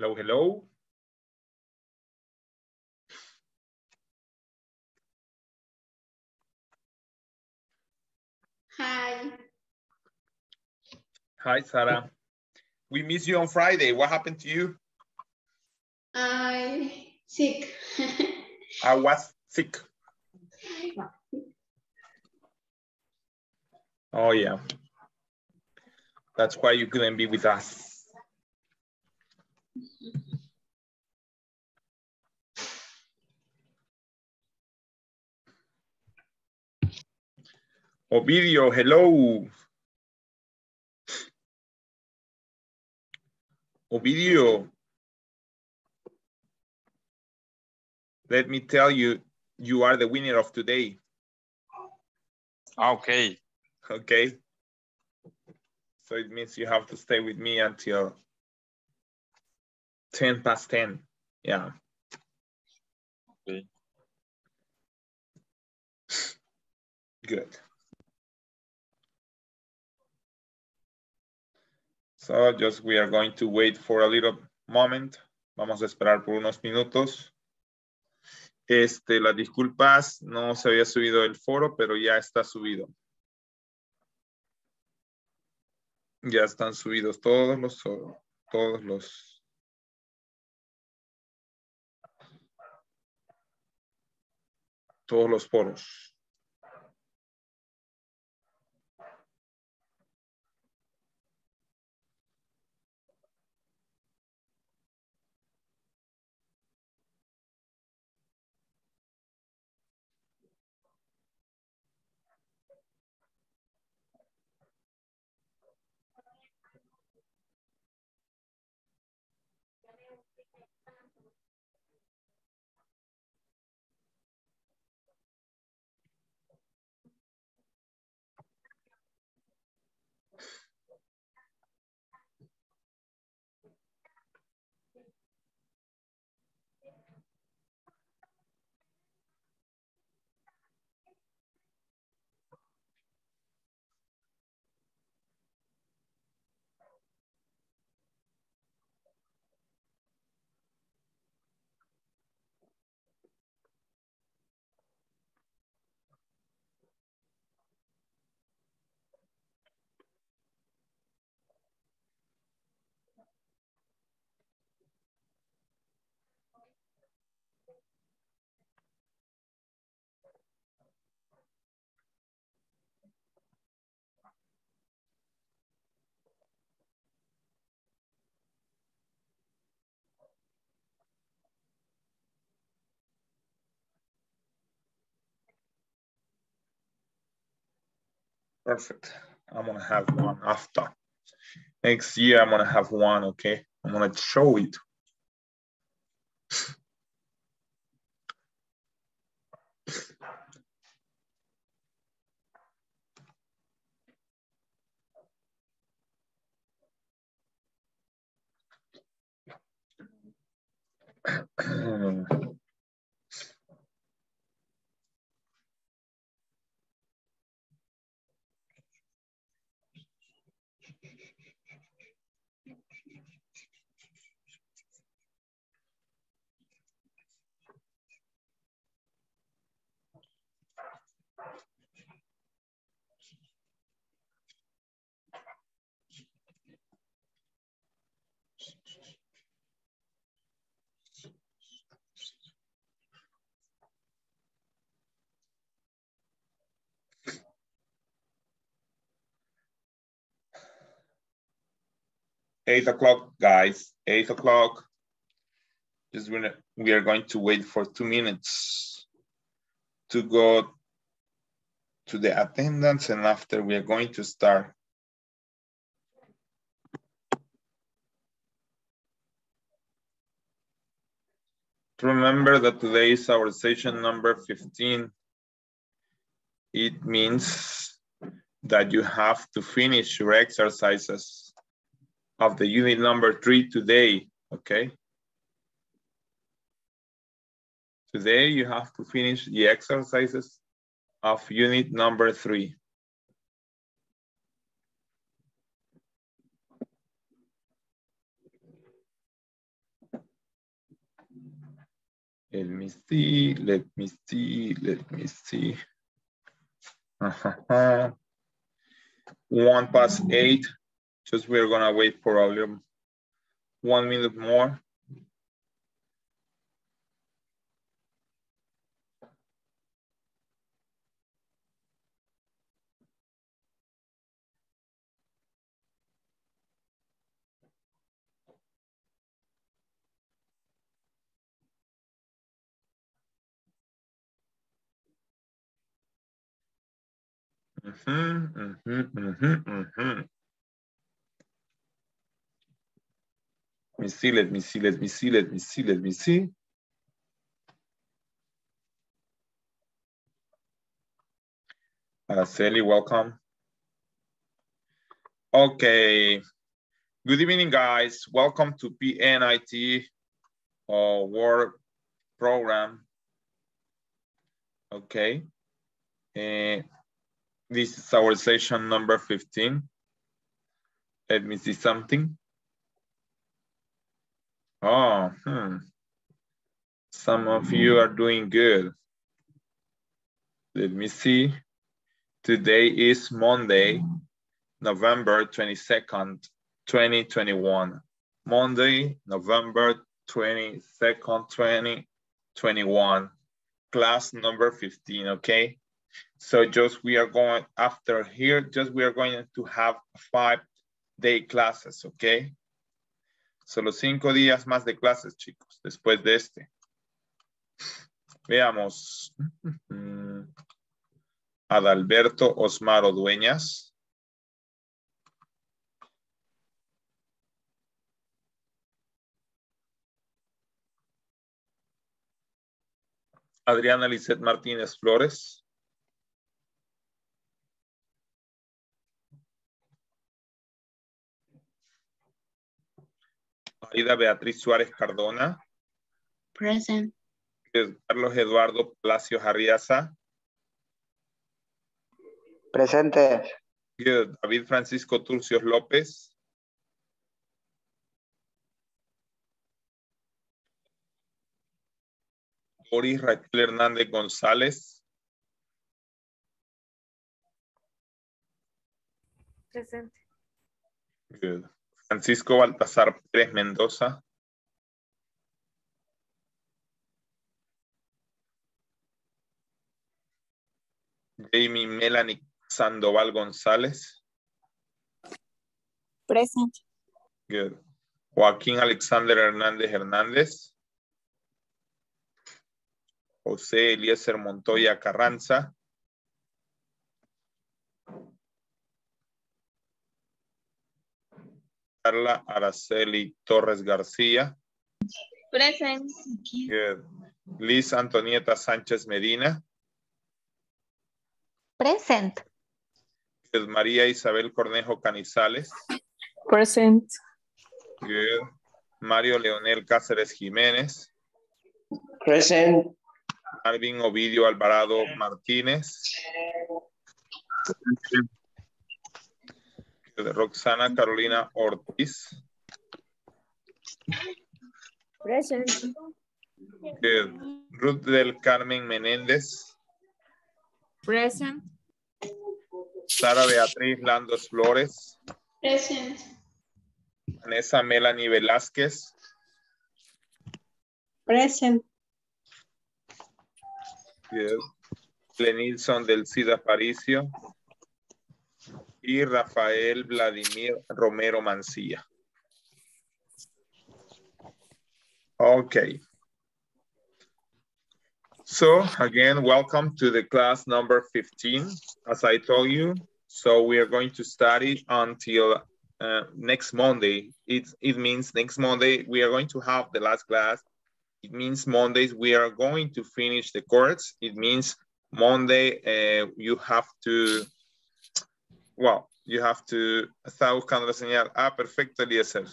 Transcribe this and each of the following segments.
Hello, hello. Hi. Hi, Sarah. We missed you on Friday. What happened to you? I sick. I was sick. Oh, yeah. That's why you couldn't be with us. Ovidio, hello. Ovidio. Let me tell you, you are the winner of today. Okay. Okay. So it means you have to stay with me until 10 past 10. Yeah. Okay. Good. So just we are going to wait for a little moment. Vamos a esperar por unos minutos. Las disculpas, no se había subido el foro, pero ya está subido. Ya están subidos todos los foros. Perfect. I'm gonna have one after. Next year, I'm gonna have one, okay? I'm gonna show it. Eight o'clock, guys, 8 o'clock. We are going to wait for 2 minutes to go to the attendance, and after we are going to start. Remember that today is our session number 15. It means that you have to finish your exercises of the unit number 3 today, okay? Today you have to finish the exercises of unit number 3. Let me see, let me see, let me see. 1:08. Just we're gonna wait for a little 1 minute more. Let me see, let me see, let me see, let me see, let me see. Araceli, welcome. Okay. Good evening, guys. Welcome to PNIT work program. Okay. This is our session number 15. Let me see something. Oh, some of you are doing good. Let me see. Today is Monday, November 22nd, 2021. Monday, November 22nd, 2021. Class number 15, okay? So just we are going after here, just we are going to have 5-day classes, okay? Solo 5 días más de clases, chicos, después de este. Veamos. Adalberto Osmaro Dueñas. Adriana Lisset Martínez Flores. Aida Beatriz Suárez Cardona. Present. Carlos Eduardo Palacios Arriaza. Presente. Good. David Francisco Turcios López. Boris Raquel Hernández González. Presente. Good. Francisco Baltasar Pérez Mendoza. Jamie Melanie Sandoval González. Present. Good. Joaquín Alexander Hernández Hernández. José Eliezer Montoya Carranza. Carla Araceli Torres García. Present. Good. Liz Antonieta Sánchez Medina. Present. Good. María Isabel Cornejo Canizales. Present. Good. Mario Leonel Cáceres Jiménez. Present. Marvin Ovidio Alvarado Martínez. Good. Roxana Carolina Ortiz. Present. Good. Ruth del Carmen Menéndez. Present. Sara Beatriz Landos Flores. Present. Vanessa Melanie Velázquez. Present. Good. Lenilson del Cid Aparicio. Y Rafael Vladimir Romero Mancilla. Okay. So again, welcome to the class number 15. As I told you, so we are going to study until next Monday. It means next Monday we are going to have the last class. It means Mondays we are going to finish the course. It means Monday you have to, well, you have to, está buscando la señal. Ah, perfecto, Eliezer.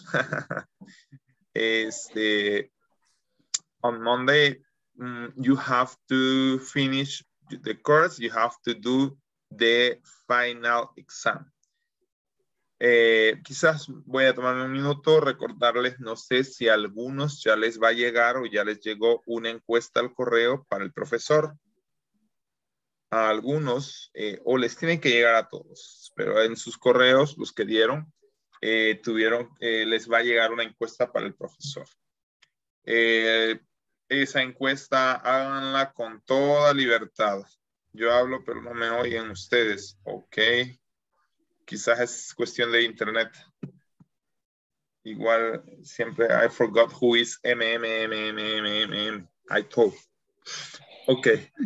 On Monday, you have to finish the course. You have to do the final exam. Quizás voy a tomarme un minuto, recordarles, no sé si a algunos ya les va a llegar o ya les llegó una encuesta al correo para el profesor. A algunos, o les tiene que llegar a todos, pero en sus correos, los que dieron, les va a llegar una encuesta para el profesor. Esa encuesta háganla con toda libertad. Yo hablo, pero no me oyen ustedes. Ok. Quizás es cuestión de internet. Igual siempre I forgot who is I told. Ok.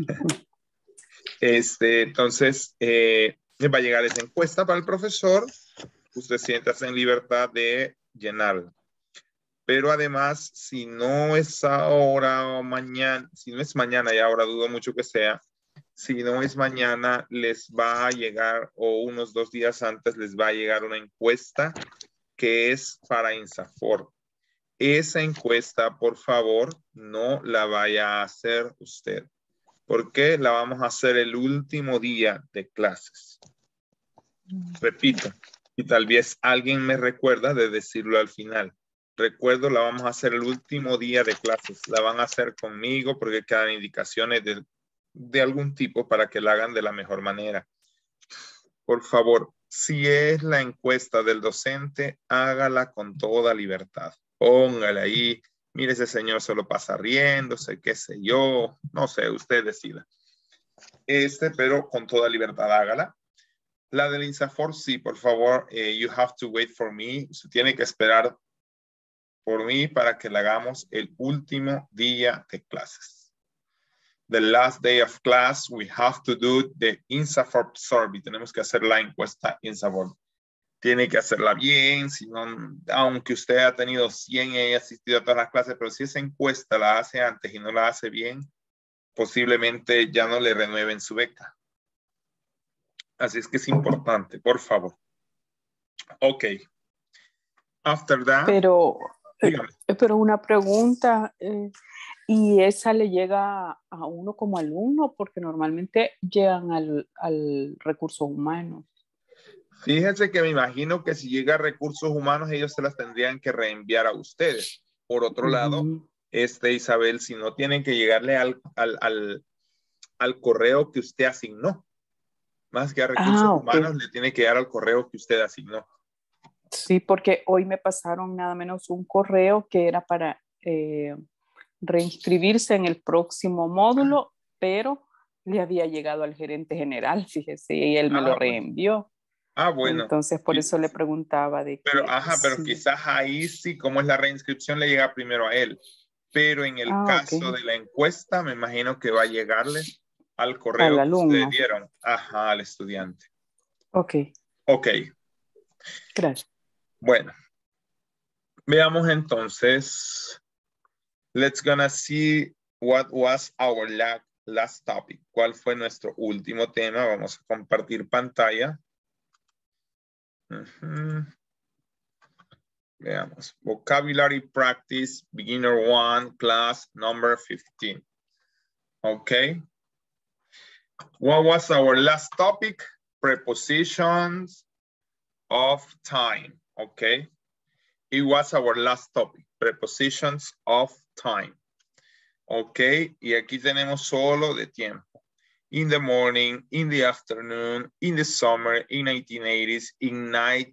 Entonces, va a llegar esa encuesta para el profesor. Usted siéntase en libertad de llenarla. Pero además, si no es ahora o mañana, si no es mañana y ahora dudo mucho que sea, si no es mañana, les va a llegar, o unos 2 días antes, les va a llegar una encuesta que es para INSAFORP. Esa encuesta, por favor, no la vaya a hacer usted, porque la vamos a hacer el último día de clases. Repito, y tal vez alguien me recuerda de decirlo al final. Recuerdo, la vamos a hacer el último día de clases. La van a hacer conmigo porque quedan indicaciones de algún tipo para que la hagan de la mejor manera. Por favor, si es la encuesta del docente, hágala con toda libertad. Póngale ahí, mire, ese señor solo pasa riéndose, qué sé yo, no sé, usted decida. Pero con toda libertad hágala. La del INSAFORP, sí, por favor, you have to wait for me. Usted tiene que esperar por mí para que la hagamos el último día de clases. The last day of class, we have to do the INSAFORP survey. Tenemos que hacer la encuesta INSAFORP. Tiene que hacerla bien, si no, aunque usted ha tenido 100 y haya asistido a todas las clases, pero si esa encuesta la hace antes y no la hace bien, posiblemente ya no le renueven su beca. Así es que es importante, por favor. Ok. After that. Pero una pregunta, ¿y esa le llega a uno como alumno? Porque normalmente llegan al recursos humanos. Fíjense que me imagino que si llega a recursos humanos, ellos se las tendrían que reenviar a ustedes. Por otro lado, Isabel, si no tienen que llegarle al correo que usted asignó. Más que a recursos humanos, le tiene que llegar al correo que usted asignó. Sí, porque hoy me pasaron nada menos un correo que era para reinscribirse en el próximo módulo, pero le había llegado al gerente general, fíjese, y él me lo reenvió. Bueno. Entonces, por eso le preguntaba de pero, que... pero sí. quizás ahí sí, como es la reinscripción, le llega primero a él. Pero en el caso de la encuesta, me imagino que va a llegarle al correo que ustedes dieron. Al estudiante. Ok. Gracias. Bueno. Veamos entonces. Let's gonna see what was our last topic. ¿Cuál fue nuestro último tema? Vamos a compartir pantalla. Veamos. Vocabulary practice, beginner 1, class number 15. Okay. What was our last topic? Prepositions of time. Okay. It was our last topic. Prepositions of time. Ok, y aquí tenemos solo de tiempo. In the morning, in the afternoon, in the summer, in 1980s, in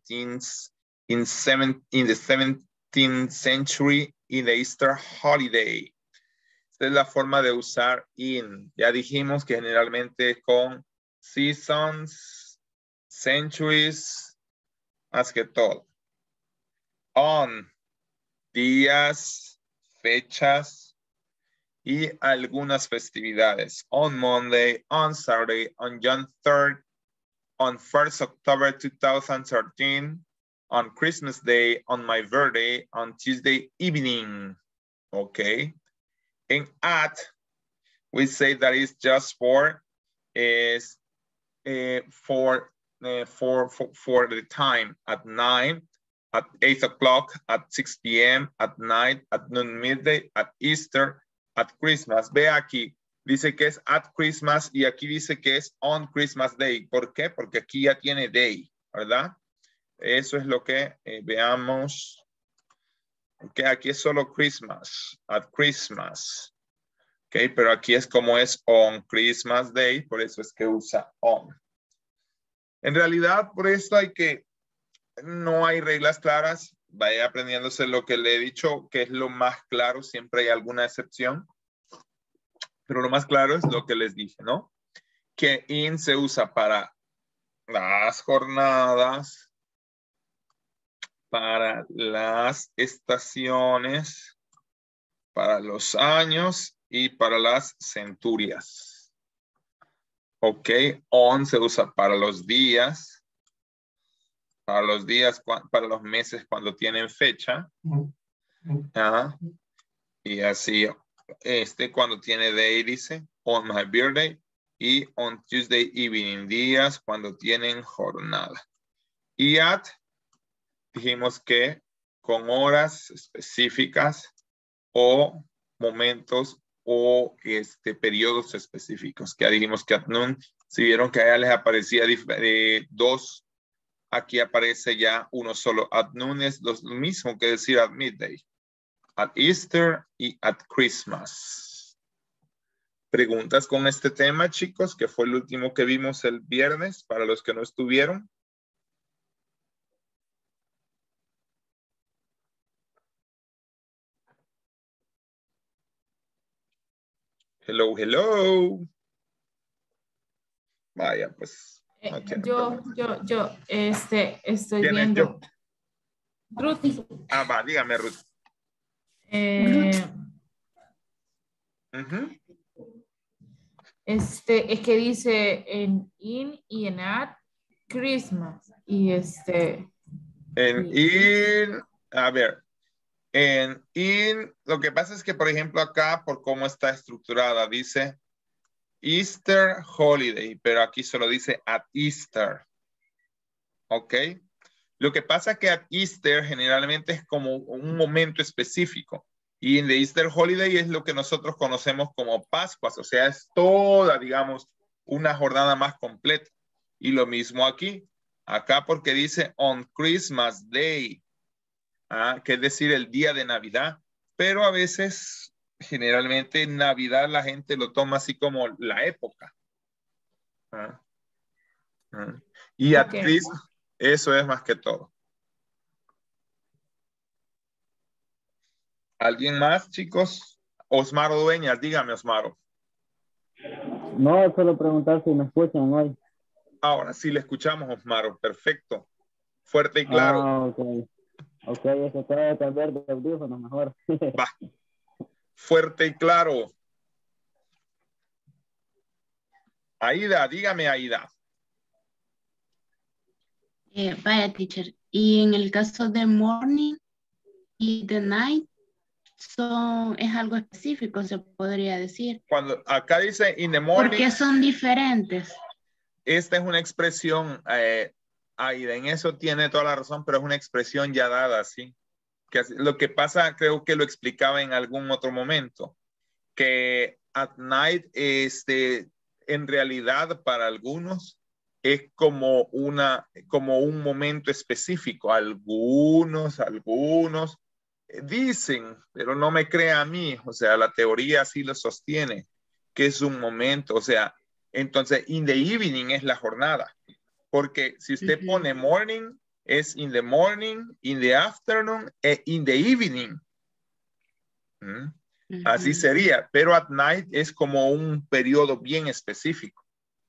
the 17th century, in the Easter holiday. Esta es la forma de usar in. Ya dijimos que generalmente con seasons, centuries, más que todo. On, días, fechas, y algunas festividades. On Monday, on Saturday, on June 3rd, on 1st October 2013, on Christmas Day, on my birthday, on Tuesday evening. Okay. And at, we say that is just for the time at 9, at 8 o'clock, at 6 p.m., at night, at noon, midday, at Easter, at Christmas. Ve aquí, dice que es at Christmas y aquí dice que es on Christmas Day. ¿Por qué? Porque aquí ya tiene day, ¿verdad? Eso es lo que veamos. Que aquí es solo Christmas, at Christmas. Ok, pero aquí es como es on Christmas Day, por eso es que usa on. En realidad, por esto no hay reglas claras. Vaya aprendiéndose lo que le he dicho, que es lo más claro. Siempre hay alguna excepción. Pero lo más claro es lo que les dije, ¿no? Que in se usa para las jornadas, para las estaciones, para los años y para las centurias. Ok, on se usa para los días, para los meses cuando tienen fecha. Y así, cuando tiene day dice, on my birthday, y on Tuesday evening, días cuando tienen jornada. Y at, dijimos que con horas específicas o momentos o periodos específicos. Que ya dijimos que at noon, si vieron que allá les aparecía dos, aquí aparece ya uno solo. At noon es lo mismo que decir at midday. At Easter y at Christmas. ¿Preguntas con este tema, chicos? Que fue el último que vimos el viernes para los que no estuvieron. Hello, hello. Vaya, pues. Okay, Yo, estoy ¿Quién es viendo. yo? Ruth. Va, dígame, Ruth. Es que dice en in y en at Christmas. Y A ver. En in, lo que pasa es que, por ejemplo, acá, por cómo está estructurada, dice Easter holiday, pero aquí solo dice at Easter. ¿Ok? Lo que pasa es que at Easter generalmente es como un momento específico. Y en the Easter holiday es lo que nosotros conocemos como Pascuas. O sea, es toda, digamos, una jornada más completa. Y lo mismo aquí. Acá porque dice on Christmas Day. Que es decir, el día de Navidad. Pero a veces, generalmente, Navidad la gente lo toma así como la época. Y at Christmas, eso es más que todo. ¿Alguien más, chicos? Osmaro Dueñas, dígame, Osmaro. No, solo preguntar si me escuchan hoy. Ahora sí le escuchamos, Osmaro. Perfecto. Fuerte y claro. Ok, eso te debe cambiar de audífono mejor. Va. Fuerte y claro. Aida, dígame, Aida. Vaya, teacher. Y en el caso de morning y the night, es algo específico, se podría decir. Cuando acá dice in the morning. ¿Por qué son diferentes? Esta es una expresión, Aida, en eso tiene toda la razón, pero es una expresión ya dada, ¿sí? Que lo que pasa, creo que lo explicaba en algún otro momento, que at night, en realidad para algunos es como un momento específico. Algunos dicen, pero no me crea a mí, o sea, la teoría sí lo sostiene, que es un momento, o sea, entonces in the evening es la jornada, porque si usted pone morning, es in the morning, in the afternoon, in the evening. Así sería, pero at night es como un periodo bien específico.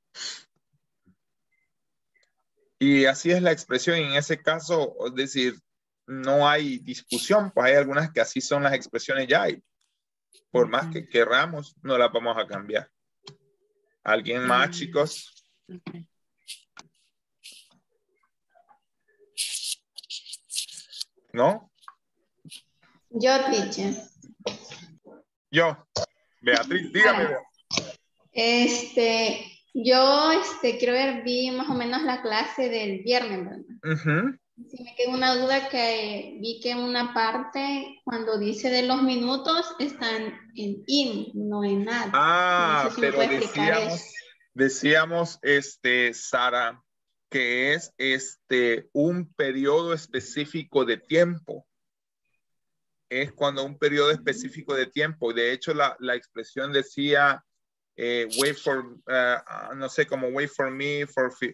Y así es la expresión en ese caso, es decir, no hay discusión, pues hay algunas que así son las expresiones ya y por más que querramos, no las vamos a cambiar. ¿Alguien más, chicos? ¿No? Yo, teacher. Yo. Beatriz, dígame. Yo creo que vi más o menos la clase del viernes, ¿verdad? Sí, me quedó una duda que vi que en una parte, cuando dice de los minutos, están en in, no en nada. No sé si pero me puede explicar eso. decíamos, Sara, que es un periodo específico de tiempo. Es cuando un periodo específico de tiempo. De hecho, la expresión decía wait for, no sé, como wait for me,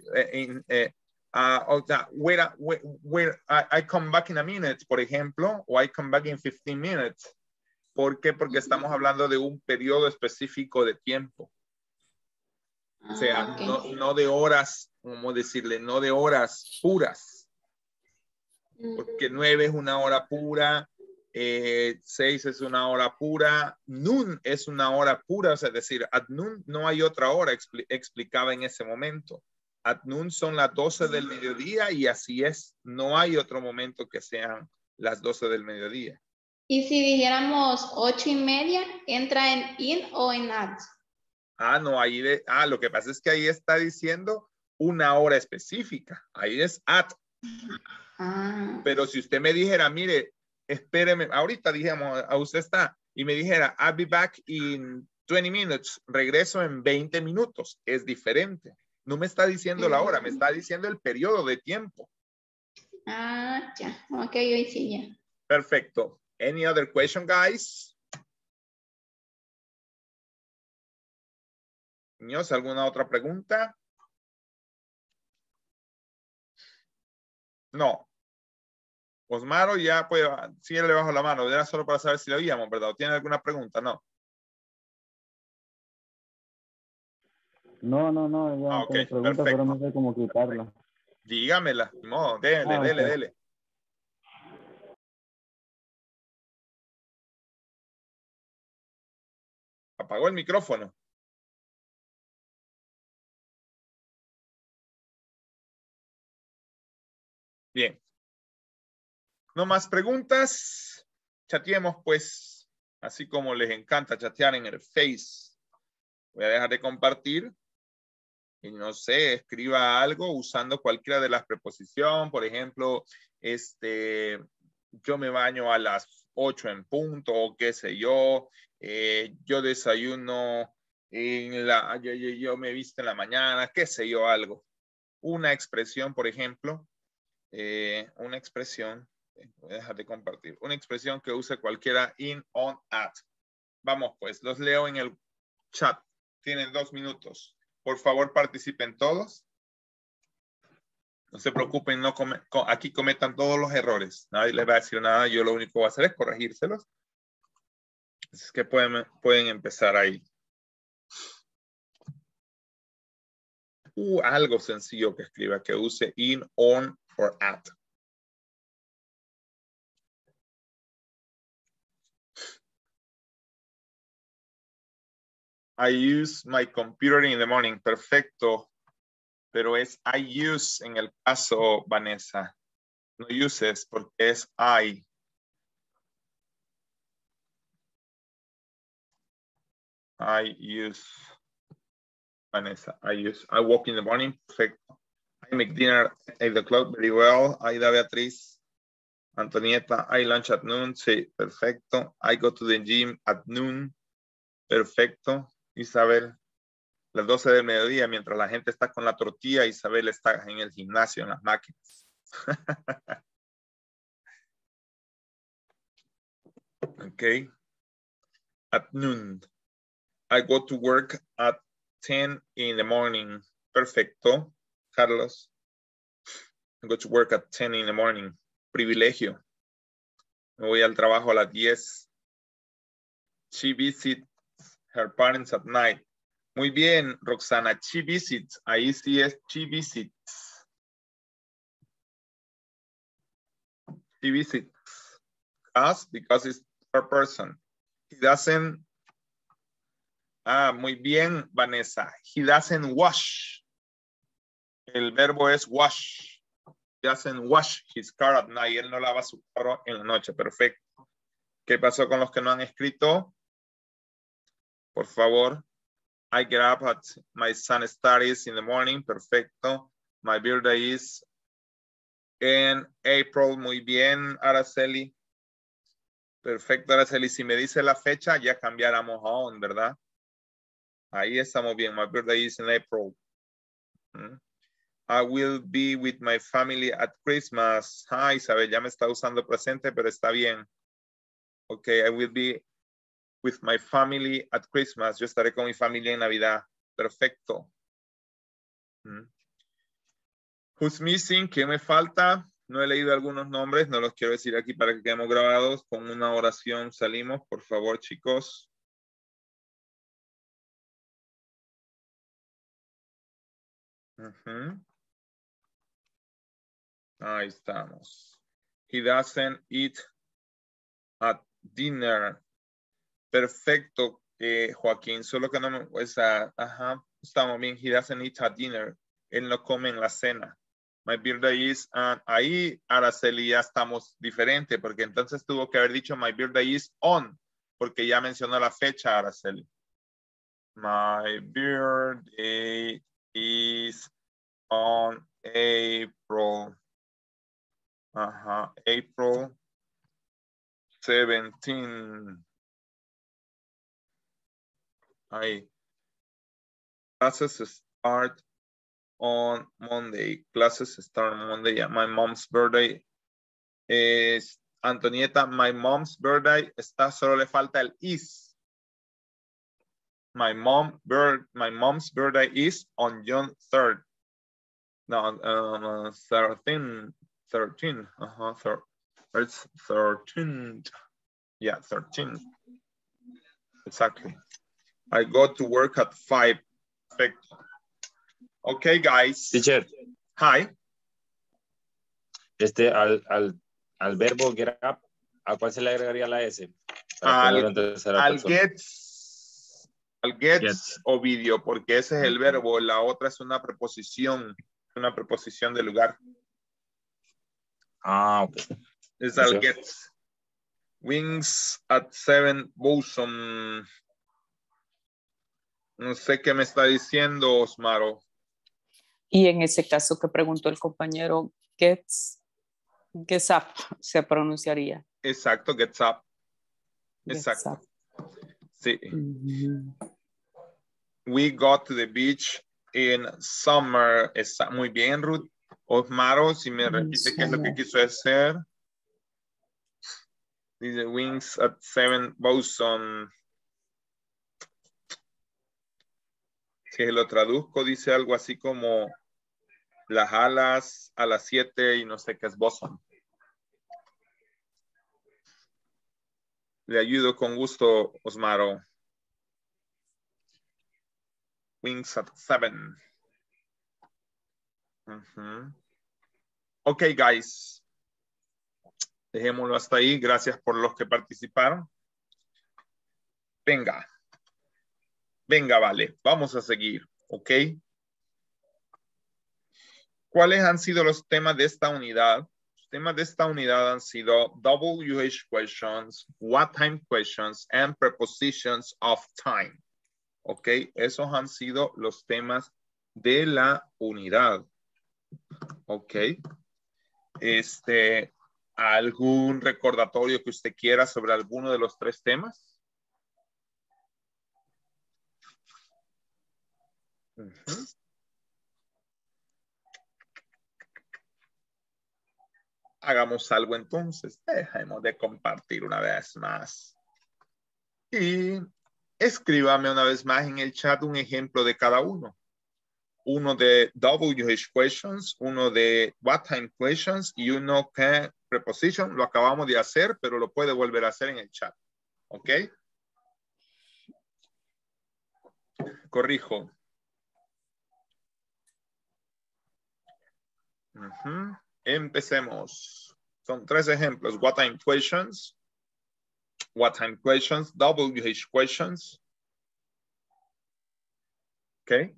wait, I come back in a minute, por ejemplo, o I come back in 15 minutes. ¿Por qué? Porque estamos hablando de un periodo específico de tiempo. O sea, no de horas, ¿cómo decirle? No de horas puras. Porque 9 es una hora pura, 6 es una hora pura, noon es una hora pura, o sea, es decir, at noon no hay otra hora explicada en ese momento. At noon son las 12 del mediodía y así es, no hay otro momento que sean las 12 del mediodía. Y si dijéramos 8:30, ¿entra en in o en at? No, lo que pasa es que ahí está diciendo una hora específica, ahí es at. Pero si usted me dijera, mire, espéreme, ahorita dijimos, a usted está, y me dijera, I'll be back in 20 minutes, regreso en 20 minutos, es diferente. No me está diciendo la hora, me está diciendo el periodo de tiempo. Ya, ok, hoy sí, ya. Perfecto. Any other question, guys? Niños, ¿alguna otra pregunta? No. Osmaro ya pues sí le bajo la mano, era solo para saber si lo oíamos, ¿verdad? ¿Tiene alguna pregunta? No. No, ya Ok, tengo preguntas, pero no sé cómo quitarla. Dígamela, no, dele. Apagó el micrófono. Bien. No más preguntas. Chateemos pues, así como les encanta chatear en el Face. Voy a dejar de compartir. Y no sé, escriba algo usando cualquiera de las preposiciones. Por ejemplo, yo me baño a las 8 en punto, o qué sé yo. Yo desayuno, yo me visto en la mañana, qué sé yo, algo. Una expresión, por ejemplo, una expresión, voy a dejar de compartir, una expresión que use cualquiera in, on, at. Vamos pues, los leo en el chat. Tienen 2 minutos. Por favor, participen todos. No se preocupen, aquí cometan todos los errores. Nadie les va a decir nada. Yo lo único que voy a hacer es corregírselos. Es que pueden empezar ahí. Algo sencillo que escriba, que use in, on, or at. I use my computer in the morning. Perfecto. Pero es I use en el caso, Vanessa. No uses porque es I. I use. Vanessa, I walk in the morning. Perfecto. I make dinner at 8 o'clock. Very well. Aida Beatriz. Antonieta, I lunch at noon. Sí, perfecto. I go to the gym at noon. Perfecto. Isabel, las 12 del mediodía, mientras la gente está con la tortilla, Isabel está en el gimnasio, en las máquinas. Okay. At noon. I go to work at 10 in the morning. Perfecto. Carlos. I go to work at 10 in the morning. Privilegio. Me voy al trabajo a las 10. She visits her parents at night. Muy bien, Roxana. She visits. Ahí sí es she visits. She visits us because it's her person. He doesn't. Muy bien, Vanessa. He doesn't wash. El verbo es wash. He doesn't wash his car at night. Él no lava su carro en la noche. Perfecto. ¿Qué pasó con los que no han escrito? Por favor. I get up at my son studies in the morning. Perfecto. My birthday is in April. Muy bien, Araceli. Perfecto, Araceli. Si me dice la fecha, ya cambiáramos a on, ¿verdad? Ahí estamos bien. My birthday is in April. I will be with my family at Christmas. Ah, Isabel, ya me está usando presente, pero está bien. Okay, I will be with my family at Christmas. Yo estaré con mi familia en Navidad. Perfecto. Who's missing? ¿Qué me falta? No he leído algunos nombres, no los quiero decir aquí para que quedemos grabados. Con una oración salimos, por favor, chicos. Ahí estamos. He doesn't eat at dinner. Perfecto, Joaquín. Solo que no me... estamos bien. He doesn't eat at dinner. Él no come en la cena. My birthday is... ahí, Araceli, ya estamos diferente, porque entonces tuvo que haber dicho my birthday is on, porque ya mencionó la fecha, Araceli. My birthday is on April. April 17. Ahí. Classes start on Monday. Classes start on Monday. Yeah, my mom's birthday is Antonieta. My mom's birthday está, solo le falta el is. My mom's birthday is on June 3rd. No, 13. 13. It's 13. Yeah, 13. Exactly. I go to work at 5. Perfect. Okay, guys. Teacher. Hi. Al verbo get up, ¿a cuál se le agregaría la S? Al gets o video, porque ese es el verbo. La otra es una preposición de lugar. Ok. Es al gets. Wings at 7 bosom. No sé qué me está diciendo, Osmaro. Y en ese caso que preguntó el compañero, gets up, se pronunciaría. Exacto, gets up. Exacto. Up. Sí. We go to the beach in summer. Está muy bien, Ruth. Osmaro, si me repite qué es lo que quiso decir. Dice wings at 7 bosom. Si lo traduzco, dice algo así como las alas a las 7 y no sé qué es bosom. Le ayudo con gusto, Osmaro. Wings at 7. Ok, guys. Dejémoslo hasta ahí. Gracias por los que participaron. Venga. Venga, vale. Vamos a seguir. Ok. ¿Cuáles han sido los temas de esta unidad? Los temas de esta unidad han sido WH questions, what time questions, and prepositions of time. Ok. Esos han sido los temas de la unidad. Ok. ¿Algún recordatorio que usted quiera sobre alguno de los 3 temas? Hagamos algo entonces. Dejemos de compartir una vez más. Y escríbame una vez más en el chat un ejemplo de cada uno. Uno de WH questions, uno de what time questions y uno que preposition. Lo acabamos de hacer, pero lo puede volver a hacer en el chat. ¿Ok? Corrijo. Empecemos. Son 3 ejemplos. What time questions. What time questions. WH questions. Okay.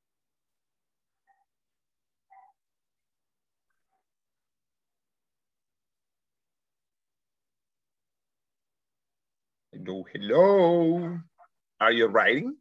Hello, hello. Are you writing?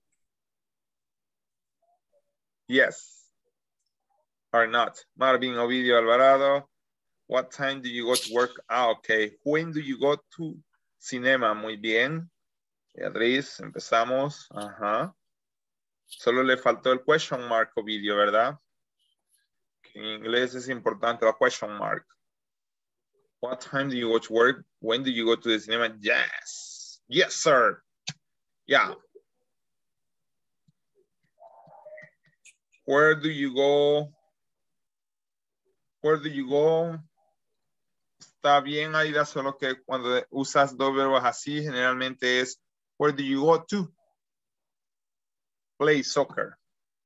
Yes. Or not. Marvin Ovidio Alvarado. What time do you go to work? Okay. When do you go to cinema? Muy bien. Beatriz, empezamos. Solo le faltó el question mark, Ovidio, ¿verdad? En inglés es importante la question mark. What time do you go to work? When do you go to the cinema? Yes. Yes, sir. Yeah. Where do you go? Where do you go? Está bien, Aida, solo que cuando usas dos verbos así, generalmente es where do you go to? Play soccer.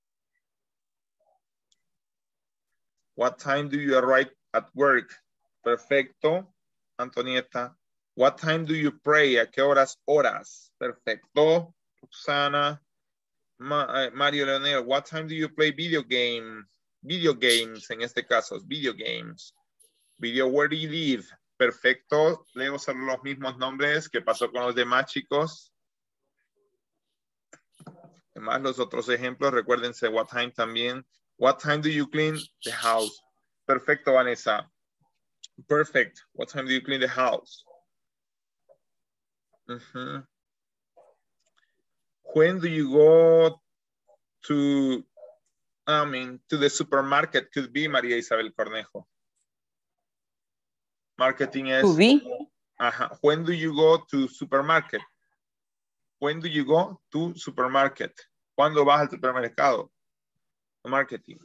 What time do you arrive at work? Perfecto, Antonieta. What time do you pray? ¿A qué horas? Horas. Perfecto, Roxana. Mario Leonel, what time do you play video game? Video games, en este caso, video games. Video, where do you live? Perfecto. Leo solo los mismos nombres que pasó con los demás chicos. Además, los otros ejemplos, recuérdense what time también. What time do you clean the house? Perfecto, Vanessa. Perfect. What time do you clean the house? When do you go to the supermarket? Could be María Isabel Cornejo. Marketing es. To be. When do you go to supermarket? When do you go to supermarket? ¿Cuándo vas al supermercado? Marketing.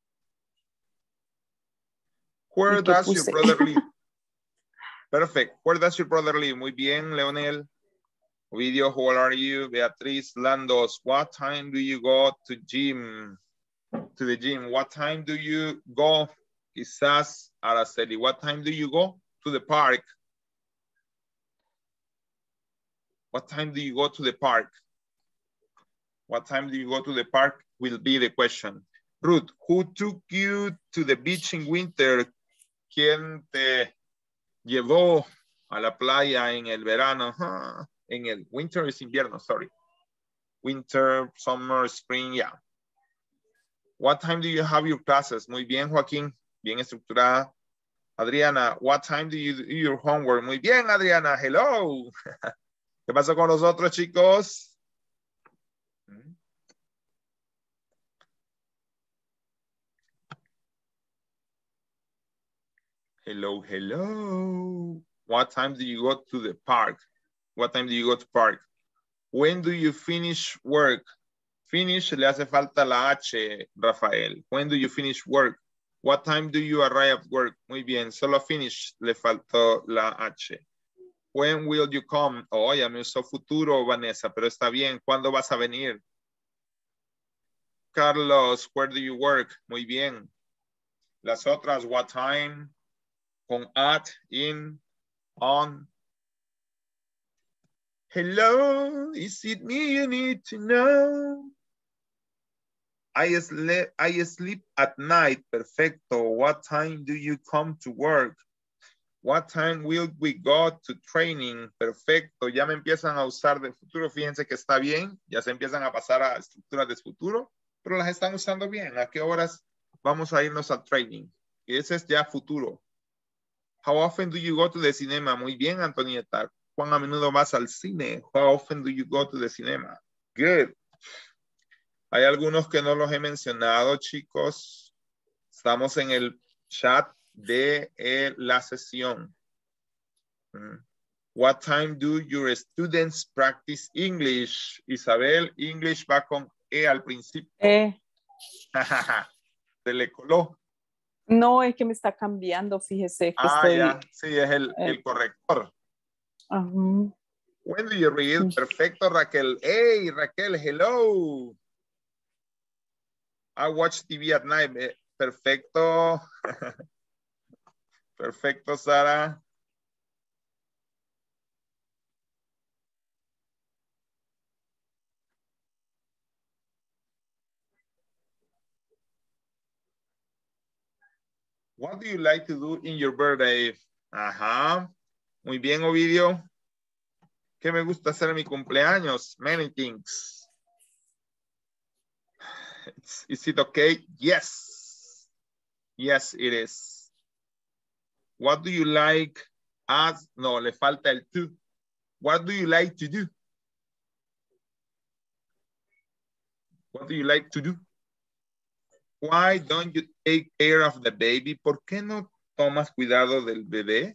Where does your brother live? Perfect. Where does your brother live? Muy bien, Leonel. Video, how old are you? Beatriz Landos. What time do you go to gym? To the gym. What time do you go? Quizás Araceli. What time do you go to the park? What time do you go to the park? What time do you go to the park will be the question. Ruth, who took you to the beach in winter? ¿Quién te llevó a la playa en el verano? En el winter es invierno, sorry. Winter, summer, spring, yeah. What time do you have your classes? Muy bien, Joaquín. Bien estructurada. Adriana, what time do you do your homework? Muy bien, Adriana. Hello. ¿Qué pasó con los otros, chicos? Hello, hello. What time do you go to the park? What time do you go to park? When do you finish work? Finish, le hace falta la H, Rafael. When do you finish work? What time do you arrive at work? Muy bien, solo finish le faltó la H. When will you come? Oh, ya me usó futuro, Vanessa, pero está bien. ¿Cuándo vas a venir? Carlos, where do you work? Muy bien. Las otras, what time? Con at, in, on. Hello, is it me you need to know? I sleep at night. Perfecto. What time do you come to work? What time will we go to training? Perfecto. Ya me empiezan a usar de futuro. Fíjense que está bien. Ya se empiezan a pasar a estructuras de futuro, pero las están usando bien. ¿A qué horas vamos a irnos al training? Y ese es ya futuro. How often do you go to the cinema? Muy bien, Antonieta. ¿Cuán a menudo vas al cine? How often do you go to the cinema? Good. Hay algunos que no los he mencionado, chicos. Estamos en el chat de la sesión. What time do your students practice English? Isabel, English va con E al principio. Se le coló. No, es que me está cambiando, fíjese. Que estoy... ya. Sí, es el corrector. When do you read? Perfecto, Raquel. Hey, Raquel, hello. I watch TV at night. Perfecto. Perfecto, Sara. What do you like to do in your birthday? Ajá. Muy bien, Ovidio. ¿Qué me gusta hacer en mi cumpleaños? Many things. Is it okay? Yes. Yes, it is. What do you like as? No, le falta el to. What do you like to do? What do you like to do? Why don't you take care of the baby? ¿Por qué no tomas cuidado del bebé?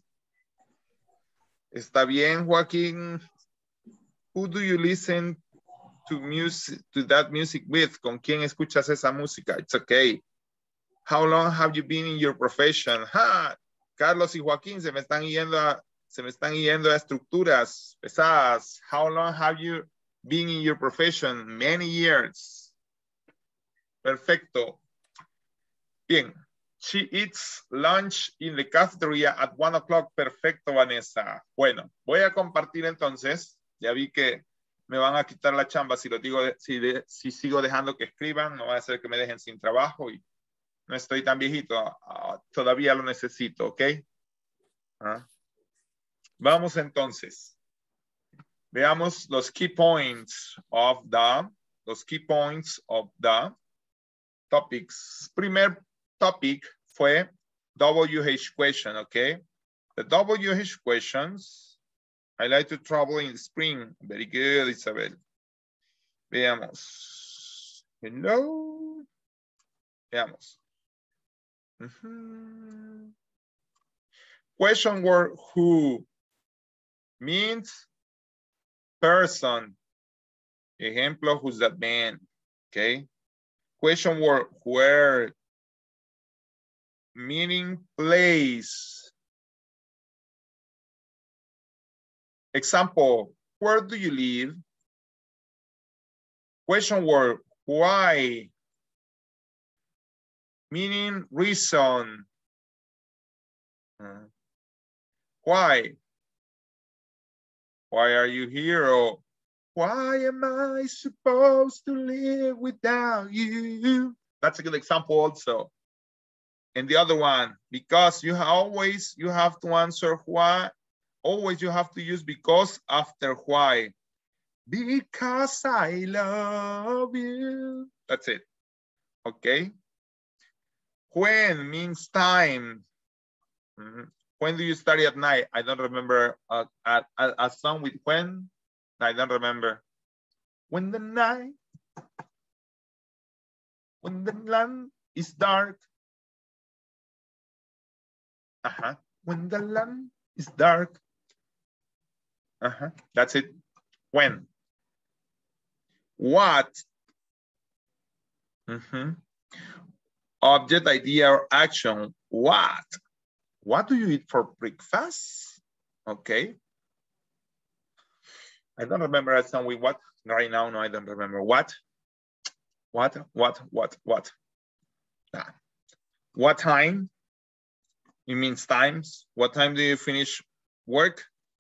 Está bien, Joaquín. Who do you listen to music, to that music with? ¿Con quién escuchas esa música? It's okay. How long have you been in your profession? Ha, Carlos y Joaquín se me están yendo a estructuras pesadas. How long have you been in your profession? Many years. Perfecto. Bien. She eats lunch in the cafeteria at 1 o'clock. Perfecto, Vanessa. Bueno, voy a compartir entonces. Ya vi que me van a quitar la chamba si lo digo, si sigo dejando que escriban. No va a ser que me dejen sin trabajo y no estoy tan viejito. Todavía lo necesito, ¿ok? Vamos entonces. Veamos los key points of the topics. Primer topic fue WH question, okay? The WH questions, I like to travel in the spring. Very good, Isabel. Veamos. Hello. Veamos. Question word who means person. Ejemplo, who's that man? Okay. Question word where meaning place. Example, where do you live? Question word why meaning reason. Why? Why are you here? Or why am I supposed to live without you? That's a good example also. And the other one, because you have to answer why. Always you have to use because after why. Because I love you. That's it. Okay. When means time. When do you study at night? I don't remember a song with when. I don't remember. When the land is dark. When the land is dark. That's it. When. What? Object, idea, or action. What? What do you eat for breakfast? Okay. I don't remember a song with what. Right now, no, I don't remember. What? What? What time? It means times. What time do you finish work?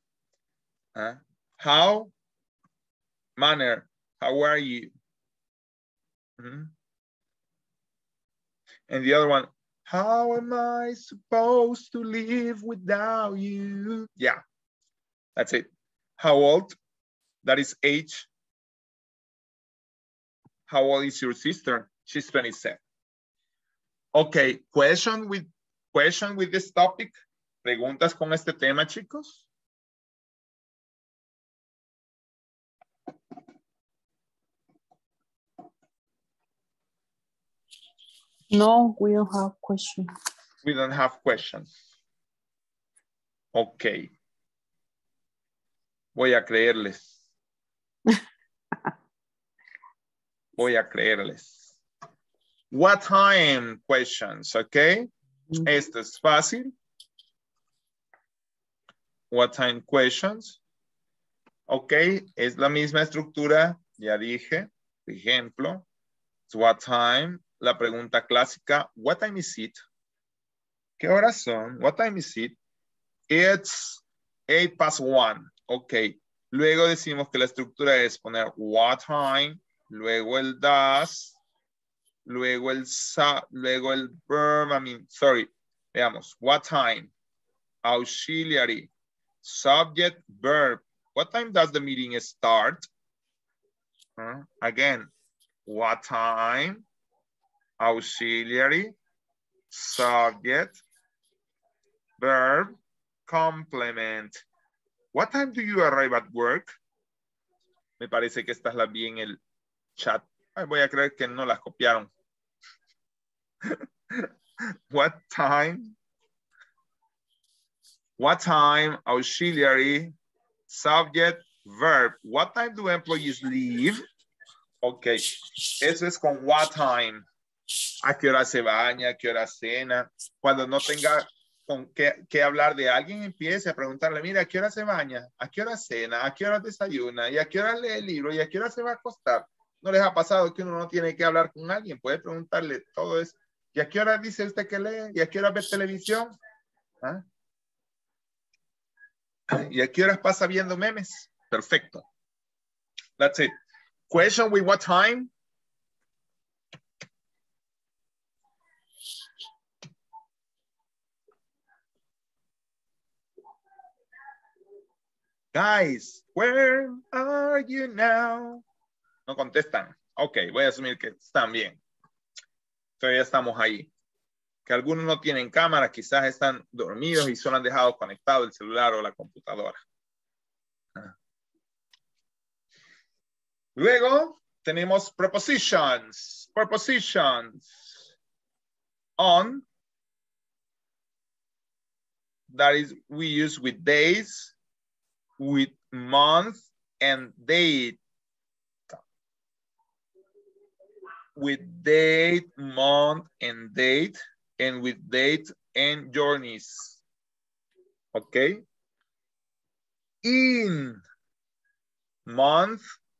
How? Manner. How are you? And the other one, how am I supposed to live without you? Yeah, that's it. How old? That is age. How old is your sister? She's 27. Okay, question with this topic. ¿Preguntas con este tema, chicos? No, we don't have questions. We don't have questions. Okay. Voy a creerles. What time questions, okay? Esto es fácil. What time questions. Ok, es la misma estructura, ya dije. Por ejemplo, what time, la pregunta clásica, what time is it? ¿Qué horas son? What time is it? It's 1:08. Ok, luego decimos que la estructura es poner what time, luego el does, luego el verb, veamos, what time, auxiliary, subject, verb. What time does the meeting start? Again, what time, auxiliary, subject, verb, complement. What time do you arrive at work? Me parece que estas las vi en el chat. Ay, voy a creer que no las copiaron. What time? What time, auxiliary, subject, verb. What time do employees leave? Ok, eso es con what time. ¿A qué hora se baña? ¿A qué hora cena? Cuando no tenga con qué hablar de alguien, empiece a preguntarle, mira, ¿a qué hora se baña? ¿A qué hora cena? ¿A qué hora desayuna? ¿Y a qué hora lee el libro? ¿Y a qué hora se va a acostar? ¿No les ha pasado que uno no tiene que hablar con alguien? Puede preguntarle todo eso. ¿Y a qué hora dice usted que lee? ¿Y a qué hora ve televisión? ¿Ah? ¿Y a qué horas pasa viendo memes? Perfecto. That's it. Question with what time? Guys, where are you now? No contestan. Ok, voy a asumir que están bien. Todavía estamos ahí. Que algunos no tienen cámara, quizás están dormidos y solo han dejado conectado el celular o la computadora. Luego tenemos prepositions. Prepositions. On. That is, we use with days, with month, and date. With date, month, and date, and with date and journeys. Okay? In month,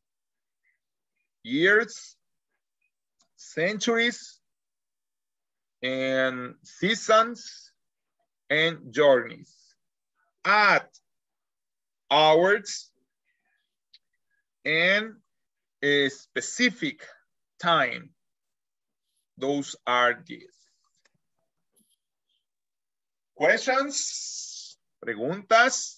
years, centuries, and seasons, and journeys. At hours, and a specific time. Those are these. Questions? Preguntas?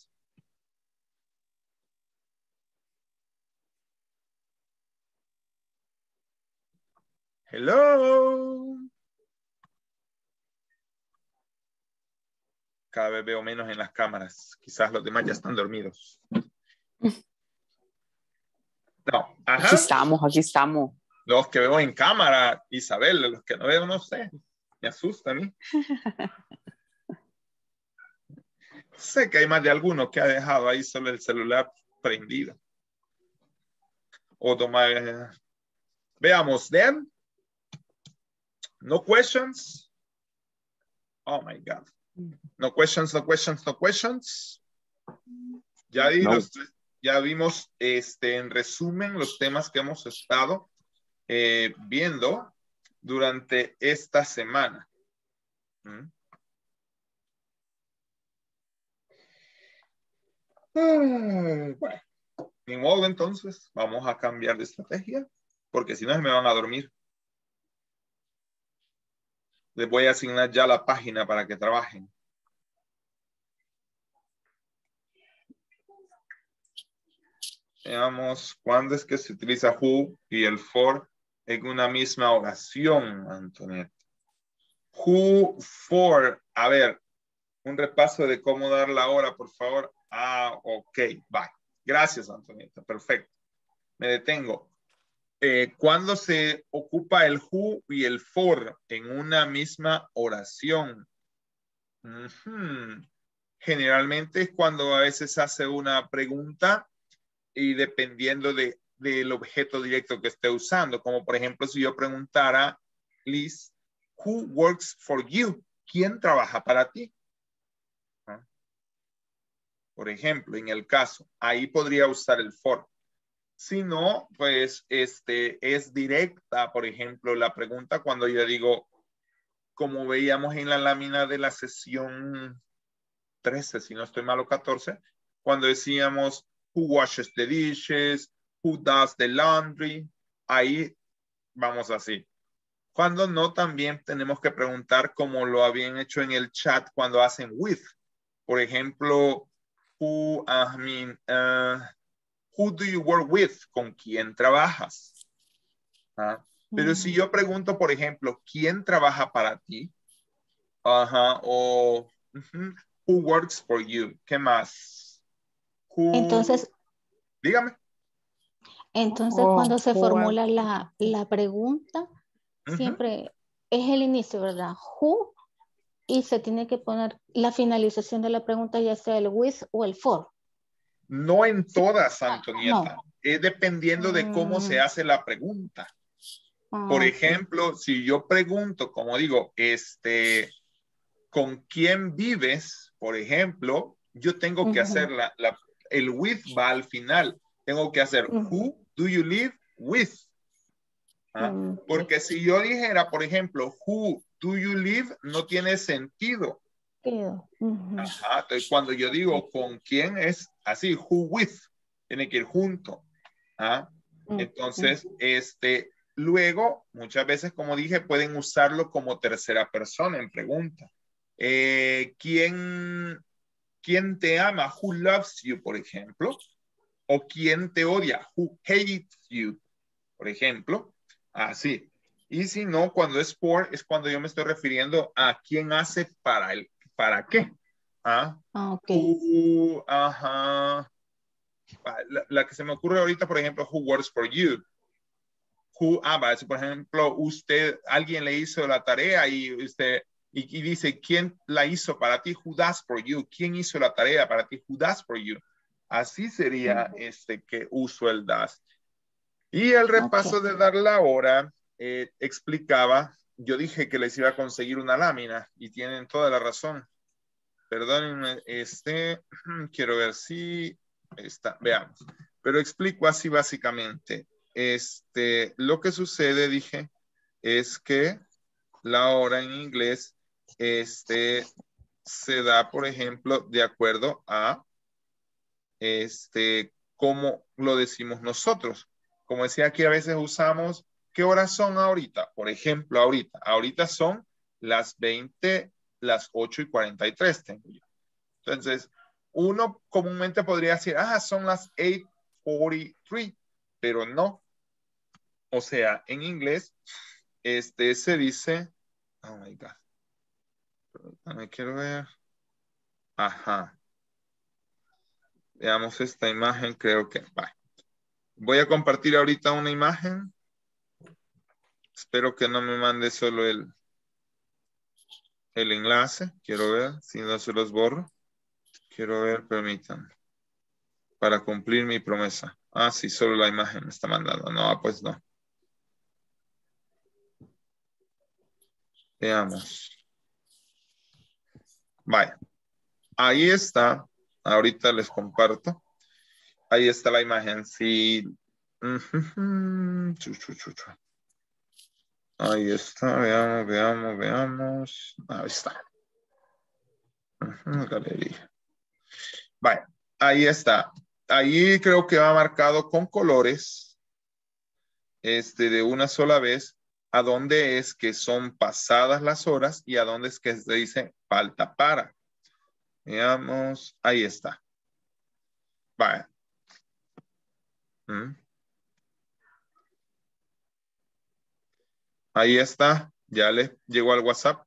Hello. Cada vez veo menos en las cámaras. Quizás los demás ya están dormidos. No. Ajá. Aquí estamos. Los que veo en cámara, Isabel, los que no veo, no sé. Me asusta a mí. Sé que hay más de alguno que ha dejado ahí solo el celular prendido. O tomar. Veamos, then. No questions. Oh my God. No questions, no questions, no questions. Ya vimos en resumen los temas que hemos estado viendo durante esta semana. Bueno, ni modo entonces, vamos a cambiar de estrategia, porque si no se me van a dormir. Les voy a asignar ya la página para que trabajen. Veamos, ¿cuándo es que se utiliza who y el for en una misma oración, Antonieta? Who, for. A ver, un repaso de cómo dar la hora, por favor. Ah, ok, bye. Gracias, Antonieta, perfecto. Me detengo. ¿Cuándo se ocupa el who y el for en una misma oración? Generalmente es cuando a veces hace una pregunta y dependiendo del objeto directo que esté usando. Como por ejemplo, si yo preguntara, Liz, who works for you? ¿Quién trabaja para ti? Por ejemplo, en el caso, ahí podría usar el for. Si no, pues es directa, por ejemplo, la pregunta cuando yo digo, como veíamos en la lámina de la sesión 13, si no estoy mal, o 14, cuando decíamos, who washes the dishes, who does the laundry, ahí vamos así. Cuando no, también tenemos que preguntar como lo habían hecho en el chat cuando hacen with. Por ejemplo, who do you work with? ¿Con quién trabajas? Pero si yo pregunto, por ejemplo, ¿quién trabaja para ti? O who works for you? ¿Qué más? Entonces, dígame. Entonces, cuando se formula la pregunta, siempre es el inicio, ¿verdad? Who, y se tiene que poner la finalización de la pregunta, ya sea el with o el for. No en todas, Antonieta. No. Es dependiendo de cómo se hace la pregunta. Por ejemplo, si yo pregunto, como digo, ¿con quién vives? Por ejemplo, yo tengo que hacer el with va al final. Tengo que hacer who do you live with? Porque si yo dijera, por ejemplo, who do you live, no tiene sentido. Entonces, cuando yo digo con quién es así, who with, tiene que ir junto. Entonces, luego, muchas veces, como dije, pueden usarlo como tercera persona en pregunta. ¿Quién te ama? Who loves you, por ejemplo. O ¿quién te odia? Who hates you, por ejemplo. Así. Y si no, cuando es for, es cuando yo me estoy refiriendo a quién hace para qué. La que se me ocurre ahorita, por ejemplo, who works for you. Por ejemplo, alguien le hizo la tarea y dice, ¿quién la hizo para ti? Who does for you? ¿Quién hizo la tarea para ti? Who does for you? Así sería que uso el does. Y el repaso de dar la hora explicaba, yo dije que les iba a conseguir una lámina y tienen toda la razón. Perdónenme, quiero ver si está, veamos. Pero explico así básicamente. Lo que sucede, dije, es que la hora en inglés se da, por ejemplo, de acuerdo a cómo lo decimos nosotros. Como decía aquí, a veces usamos, ¿qué horas son ahorita? Por ejemplo, ahorita son las 8:43 tengo yo. Entonces, uno comúnmente podría decir, son las 8:43, pero no. O sea, en inglés, se dice, oh my God, me quiero ver. Veamos esta imagen, creo que, voy a compartir ahorita una imagen. Espero que no me mande solo el enlace. Quiero ver, si no se los borro. Quiero ver, permítanme. Para cumplir mi promesa. Sí, solo la imagen me está mandando. No, pues no. Veamos. Vaya. Ahí está. Ahorita les comparto. Ahí está la imagen. Sí. Ahí está. Veamos. Ahí está. Galería. Vaya. Ahí está. Ahí creo que va marcado con colores. De una sola vez. A dónde es que son pasadas las horas y a dónde es que se dice falta para. Veamos. Ahí está. Vaya. Ahí está. Ya le llegó al WhatsApp.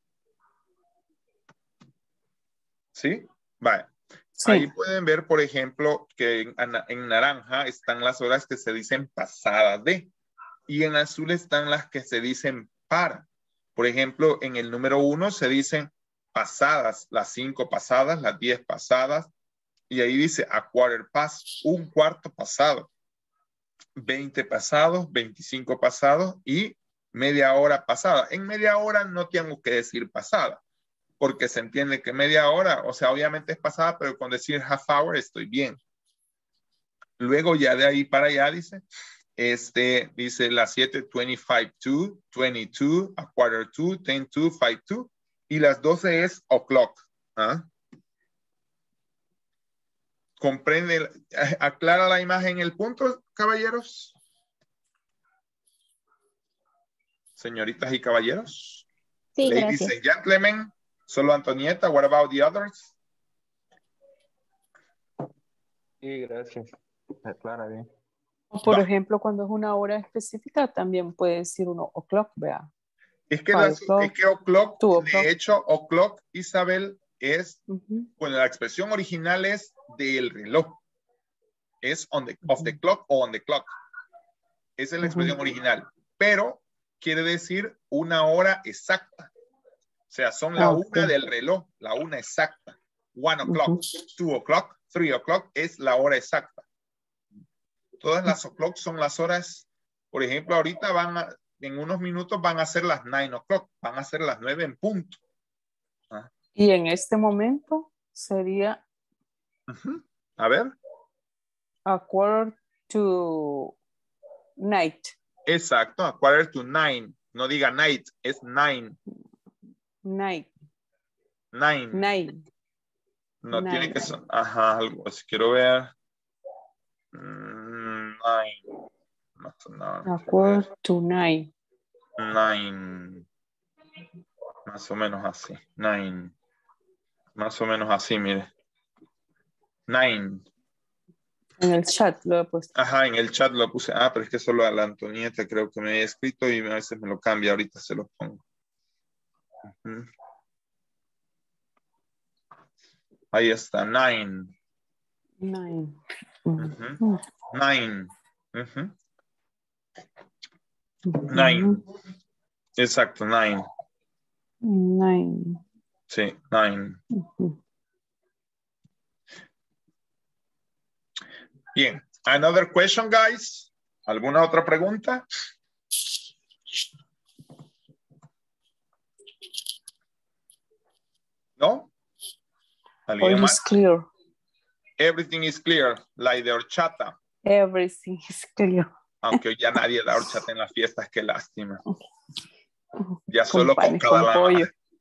¿Sí? Vaya. Sí. Ahí pueden ver, por ejemplo, que en naranja están las horas que se dicen pasadas de. Y en azul están las que se dicen para. Por ejemplo, en el número 1 se dicen pasadas, las 5 pasadas, las 10 pasadas. Y ahí dice a quarter past, un cuarto pasado. 20 pasados, 25 pasados y media hora pasada. En media hora no tengo que decir pasada, porque se entiende que media hora, o sea, obviamente es pasada, pero con decir half hour estoy bien. Luego ya de ahí para allá dice las 7:25 to, 22, a quarter to, 10 to, 5 to, y las 12 es o'clock. ¿Comprende? ¿Aclara la imagen el punto, caballeros? Señoritas y caballeros. Sí, Ladies gracias. and gentlemen. Solo Antonieta. What about the others? Sí, gracias. Aclara bien. Por ejemplo, cuando es una hora específica, también puede decir uno o'clock, vea. Es que o'clock, de hecho, o'clock, Isabel, es, bueno, la expresión original es del reloj. Es of the clock o on the clock. Esa es la expresión original. Pero quiere decir una hora exacta. O sea, son la una del reloj, la una exacta. 1 o'clock, 2 o'clock, 3 o'clock es la hora exacta. Todas las o'clock son las horas, por ejemplo, ahorita en unos minutos van a ser las 9 o'clock, van a ser las 9 en punto. Y en este momento sería... A ver. A quarter to night. Exacto, a quarter to 9. No diga night, es 9. Night. 9. 9. No tiene que ser. Ajá, algo así. Quiero ver. 9. A quarter to 9. 9. Más o menos así. 9. Más o menos así, mire. 9. En el chat lo he puesto. Ajá, en el chat lo puse. Ah, pero es que solo a la Antonieta creo que me había escrito y a veces me lo cambia. Ahorita se lo pongo. Ahí está, 9. 9. 9. 9. Exacto, 9. 9. Sí, 9. Bien. Another question, guys. ¿Alguna otra pregunta? ¿No? All is clear. Everything is clear, like de horchata. Everything is clear. Aunque ya nadie da horchata en las fiestas, qué lástima. Ya Con solo pan, coca da pollo.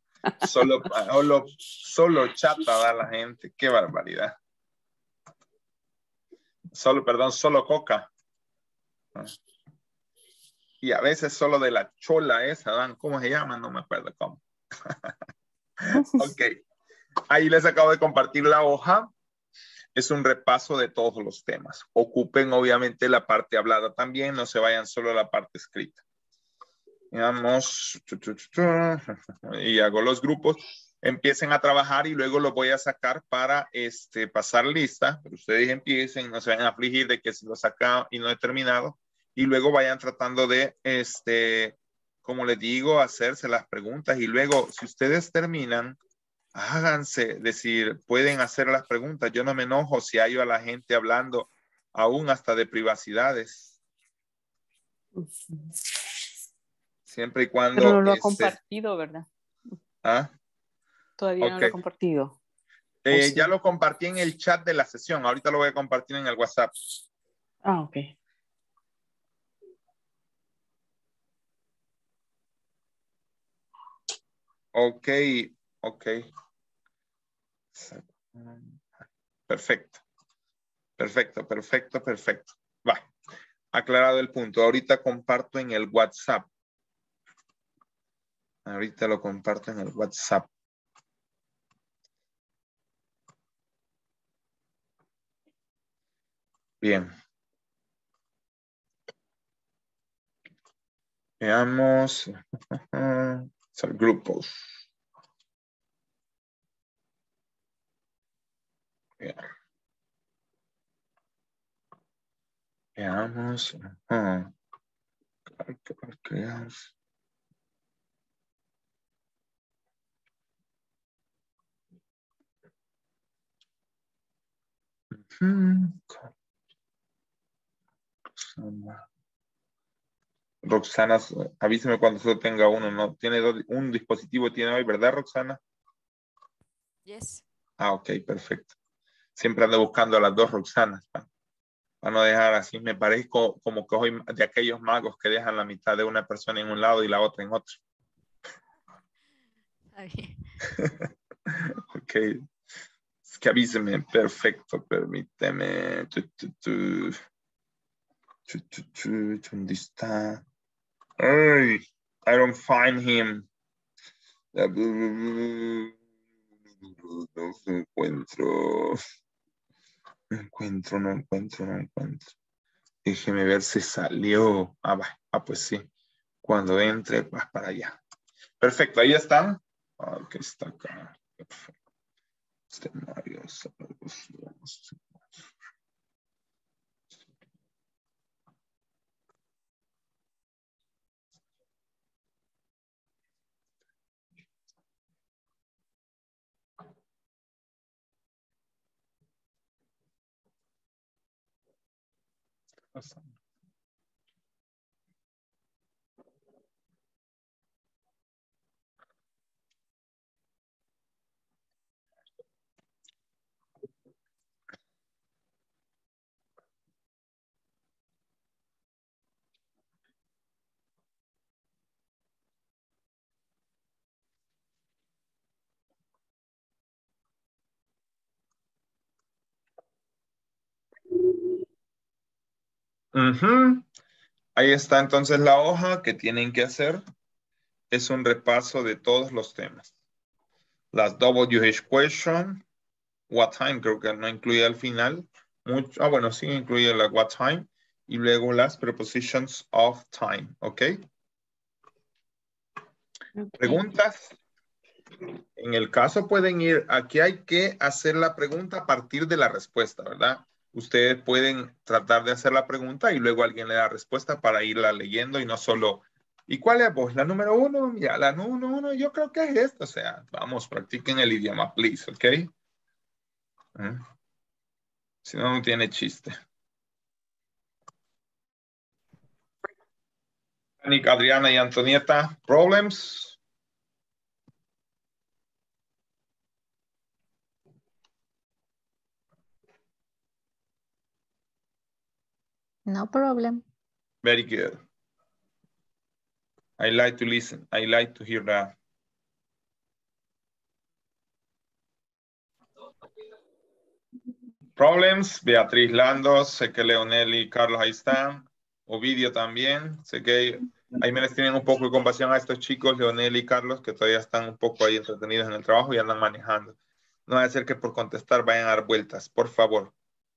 Solo horchata da la gente. Qué barbaridad. Solo coca. Y a veces solo de la chola esa dan. ¿Cómo se llama? No me acuerdo cómo. Ok. Ahí les acabo de compartir la hoja. Es un repaso de todos los temas. Ocupen obviamente la parte hablada también. No se vayan solo a la parte escrita. Veamos. Y hago los grupos. Empiecen a trabajar y luego los voy a sacar para pasar lista. Pero ustedes empiecen, no se vayan a afligir de que se lo saca y no he terminado. Y luego vayan tratando de, como les digo, hacerse las preguntas. Y luego, si ustedes terminan, háganse, decir, pueden hacer las preguntas. Yo no me enojo si hay a la gente hablando aún hasta de privacidades. Siempre y cuando... Pero no lo ha compartido, ¿verdad? ¿Ah? Todavía no lo ha compartido. Ya lo compartí en el chat de la sesión. Ahorita lo voy a compartir en el WhatsApp. Ah, ok. Ok, ok. Perfecto. Perfecto, perfecto, perfecto. Va. Aclarado el punto. Ahorita comparto en el WhatsApp. Ahorita lo comparto en el WhatsApp. Bien. Veamos. Grupos. Bien. Veamos. Roxana, avíseme cuando solo tenga uno, ¿no? Tiene un dispositivo, tiene hoy, ¿verdad, Roxana? Yes. Ah, ok, perfecto. Siempre ando buscando a las dos Roxanas, para no dejar así. Me parezco como que soy de aquellos magos que dejan la mitad de una persona en un lado y la otra en otro. Ok. Es que avíseme, perfecto, permíteme. ¿Dónde está? Ay, I don't find him. No encuentro. Déjeme ver si salió. Pues sí. Cuando entre, vas para allá. Perfecto, ahí están. Ok, está acá. Perfecto. Mario. Ahí está entonces la hoja que tienen que hacer. Es un repaso de todos los temas. Las WH question, what time, creo que no incluye al final. Bueno, sí incluye la what time. Y luego las prepositions of time, ¿ok? ¿Preguntas? En el caso pueden ir, aquí hay que hacer la pregunta a partir de la respuesta, ¿verdad? Ustedes pueden tratar de hacer la pregunta y luego alguien le da respuesta para irla leyendo y no solo, ¿y cuál es vos? ¿La número 1? Ya, la número 1 yo creo que es esta. O sea, vamos, practiquen el idioma, please, ¿ok? Si no, no tiene chiste. Nick, Adriana y Antonieta, problems? No problem. Very good. I like to listen. I like to hear that. Problems, Beatriz Landos, sé que Leonel y Carlos ahí están. Ovidio también. Sé que ahí me les tienen un poco de compasión a estos chicos, Leonel y Carlos, que todavía están un poco ahí entretenidos en el trabajo y andan manejando. No va a ser que por contestar vayan a dar vueltas, por favor.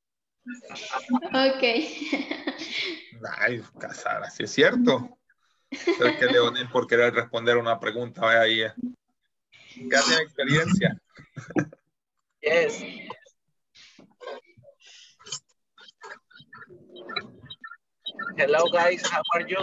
Ok. Ay, Casara, sí es cierto. Creo que Leonel por querer responder una pregunta, vaya ahí. Ya tiene experiencia. Yes. Hello guys, how are you?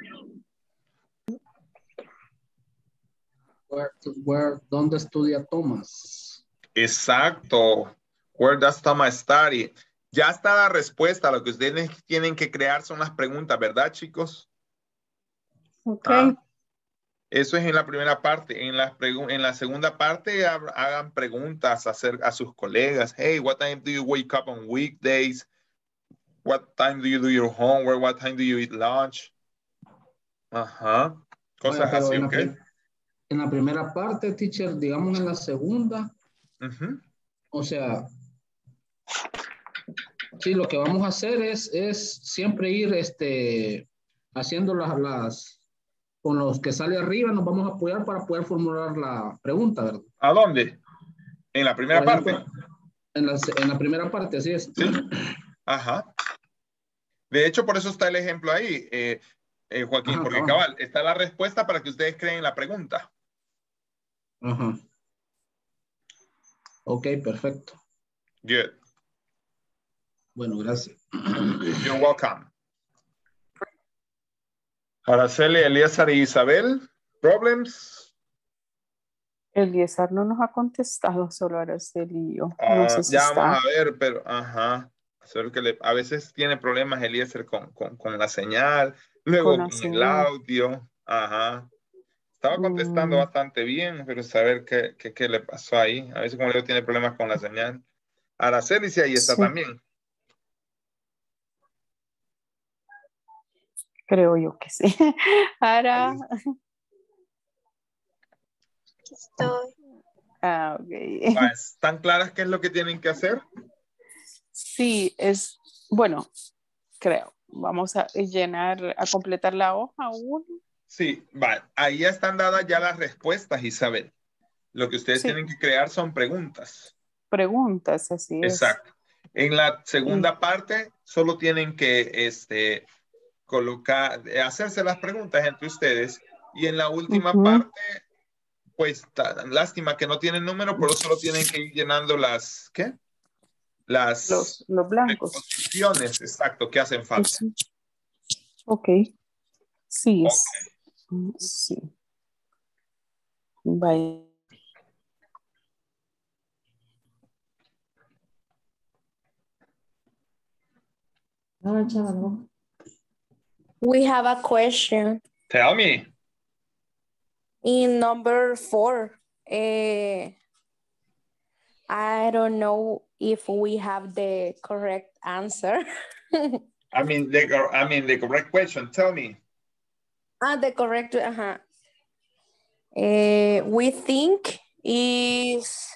¿Dónde estudia Thomas? Exacto. Where does Thomas study? Ya está la respuesta. Lo que ustedes tienen que crear son las preguntas, ¿verdad, chicos? Ok. Eso es en la primera parte. En la segunda parte hagan preguntas a sus colegas. Hey, what time do you wake up on weekdays? What time do you do your homework? What time do you eat lunch? Ajá. Cosas Bueno, así, ¿ok? En la primera parte, teacher, digamos en la segunda, o sea, sí, lo que vamos a hacer es siempre ir haciendo con los que sale arriba, nos vamos a apoyar para poder formular la pregunta, ¿verdad? ¿A dónde? ¿En la primera parte? En la primera parte, así es. Sí. Ajá. De hecho, por eso está el ejemplo ahí, Joaquín, Ajá, porque cabal, está la respuesta para que ustedes creen la pregunta. Ajá. Ok, perfecto. Good. Bueno, gracias. You're welcome. Araceli, Elíasar y Isabel, problems. Elíasar no nos ha contestado, solo Araceli y yo. No sé si ya está. vamos a ver, pero solo que a veces tiene problemas Elíasar con la señal, luego con el audio. Ajá. Estaba contestando bastante bien, pero saber qué le pasó ahí. A veces como le digo, tiene problemas con la señal. Araceli, sí, ahí está también. Creo yo que sí. Ara. Estoy. Ok. ¿Están claras qué es lo que tienen que hacer? Sí, bueno, creo. Vamos a completar la hoja 1. Sí, ahí ya están dadas ya las respuestas, Isabel. Lo que ustedes tienen que crear son preguntas. Preguntas, así es. Exacto. En la segunda parte, solo tienen que hacerse las preguntas entre ustedes. Y en la última parte, pues, lástima que no tienen número, pero solo tienen que ir llenando los blancos. Preposiciones, exacto, que hacen falta. Ok. Sí. Okay. Sí. Bye. We have a question. Tell me. In number 4, I don't know if we have the correct answer. I mean the correct question. Tell me. The correct, we think is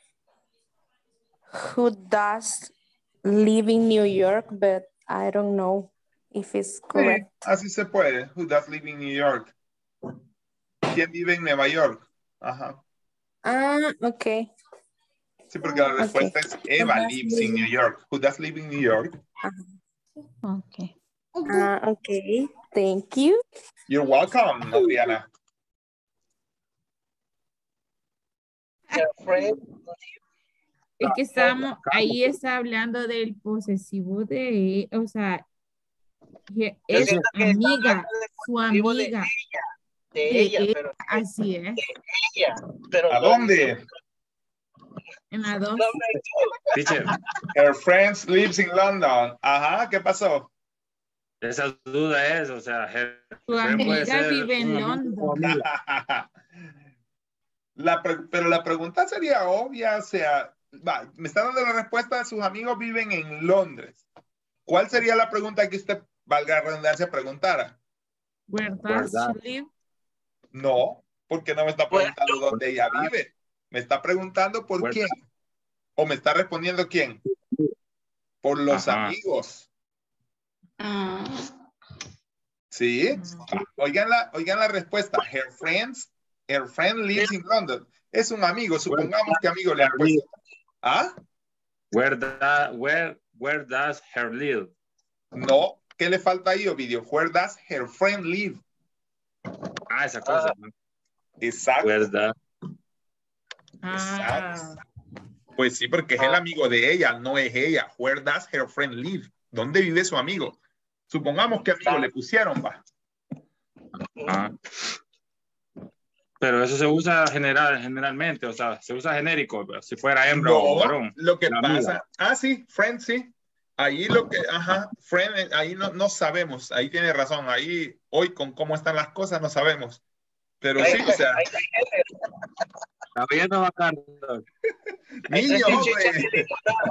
who does live in New York, but I don't know if it's correct. Sí, así se puede. Who does live in New York? ¿Quién vive en Nueva York? Ajá. Okay. Sí, porque la respuesta es Eva lives in New York. Who does live in New York? Okay. Okay. Thank you. You're welcome, Adriana. Es que estamos, ahí está hablando del posesivo de, o sea, es amiga, su amiga. De ella, pero así es. De ella, pero ¿A dónde? En la 2. Teacher. Her friends lives in London. Ajá, ¿qué pasó? Esa duda es, o sea, su amiga vive en London. Pero la pregunta sería obvia, o sea, me está dando la respuesta, sus amigos viven en Londres. ¿Cuál sería la pregunta que usted, valga la redundancia, preguntara? Where does she live? No, porque no me está preguntando dónde ella vive. Me está preguntando por quién. ¿O me está respondiendo quién? Por los amigos. ¿Sí? Oigan la respuesta. Her friend lives in London. Es un amigo. Supongamos que amigo le han puesto. ¿Ah? Where does her live? No. ¿Qué le falta ahí, Ovidio? Where does her friend live? Esa cosa. Exacto. ¿Verdad? Exacto. Pues sí, porque es el amigo de ella, no es ella. Where does her friend live? ¿Dónde vive su amigo? Supongamos que amigo le pusieron, va. Pero eso se usa generalmente, o sea, se usa genérico, si fuera hembra o varón. Lo que pasa, sí, friend, sí. Ahí lo que, friend, ahí no sabemos, ahí tiene razón, ahí hoy con cómo están las cosas no sabemos. Pero sí, o sea. Está viendo bacán. Niño, hombre.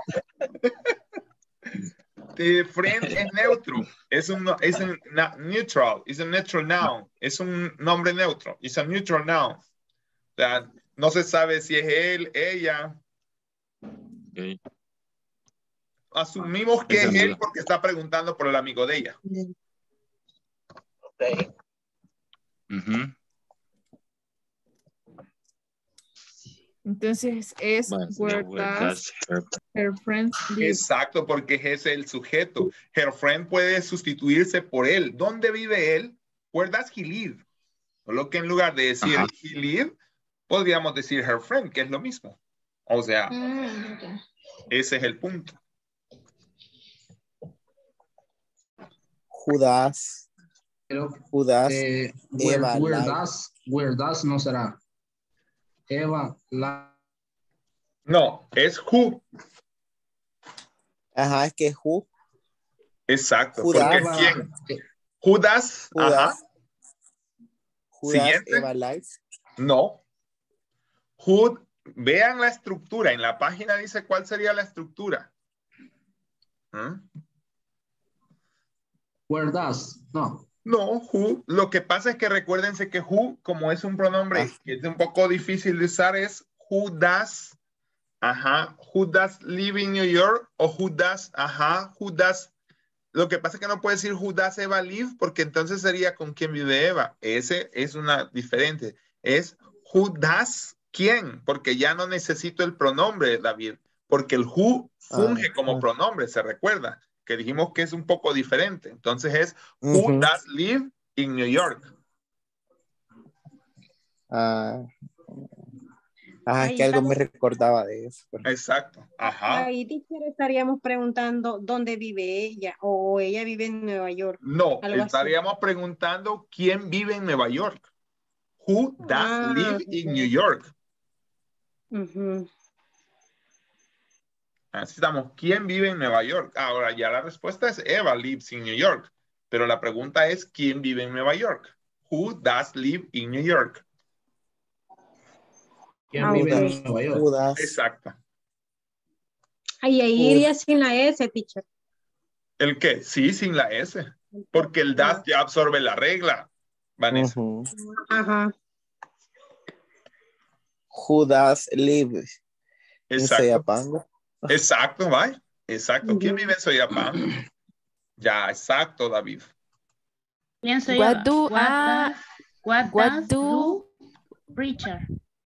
Friend es neutro, es un neutral, es un neutral noun, es un nombre neutro, es un neutral noun. O sea, no se sabe si es él, ella. Okay. Asumimos que es él porque está preguntando por el amigo de ella. Okay. Entonces es where does her friend live. Exacto, porque es el sujeto. Her friend puede sustituirse por él. ¿Dónde vive él? Where does he live? Solo que en lugar de decir he live, podríamos decir her friend, que es lo mismo. O sea, ese es el punto. Judas. Eva. Where does no será. Eva. No, es who. Es que who. Exacto. Porque es quién. Judas. Judas Siguiente. Eva live. No. Who. Vean la estructura. En la página dice cuál sería la estructura. Where does. No. No, who. Lo que pasa es que recuérdense que who, como es un pronombre que es un poco difícil de usar, es who does, who does live in New York o who does, who does. Lo que pasa es que no puede decir who does Eva live porque entonces sería con quién vive Eva. Ese es una diferente. Es who does quién, porque ya no necesito el pronombre, David, porque el who funge como pronombre, ¿se recuerda? Que dijimos que es un poco diferente. Entonces es who does live in New York. Es que algo me recordaba de eso. Pero... Exacto. Ahí estaríamos preguntando dónde vive ella o ella vive en Nueva York. No, estaríamos preguntando quién vive en Nueva York. Who does live in New York. Necesitamos, ¿quién vive en Nueva York? Ahora ya la respuesta es Eva lives in New York. Pero la pregunta es, ¿quién vive en Nueva York? Who does live in New York? ¿Quién vive en Nueva York? Exacto. Ahí iría sin la S, teacher. ¿El qué? Sí, sin la S. Porque el does ya absorbe la regla, Vanessa. Ajá. Who does live in Exacto. Soyapango? Exacto, ¿vale? Exacto. ¿Quién vive en Soyapango? Ya, exacto, David. Pienso yo, what does Richard?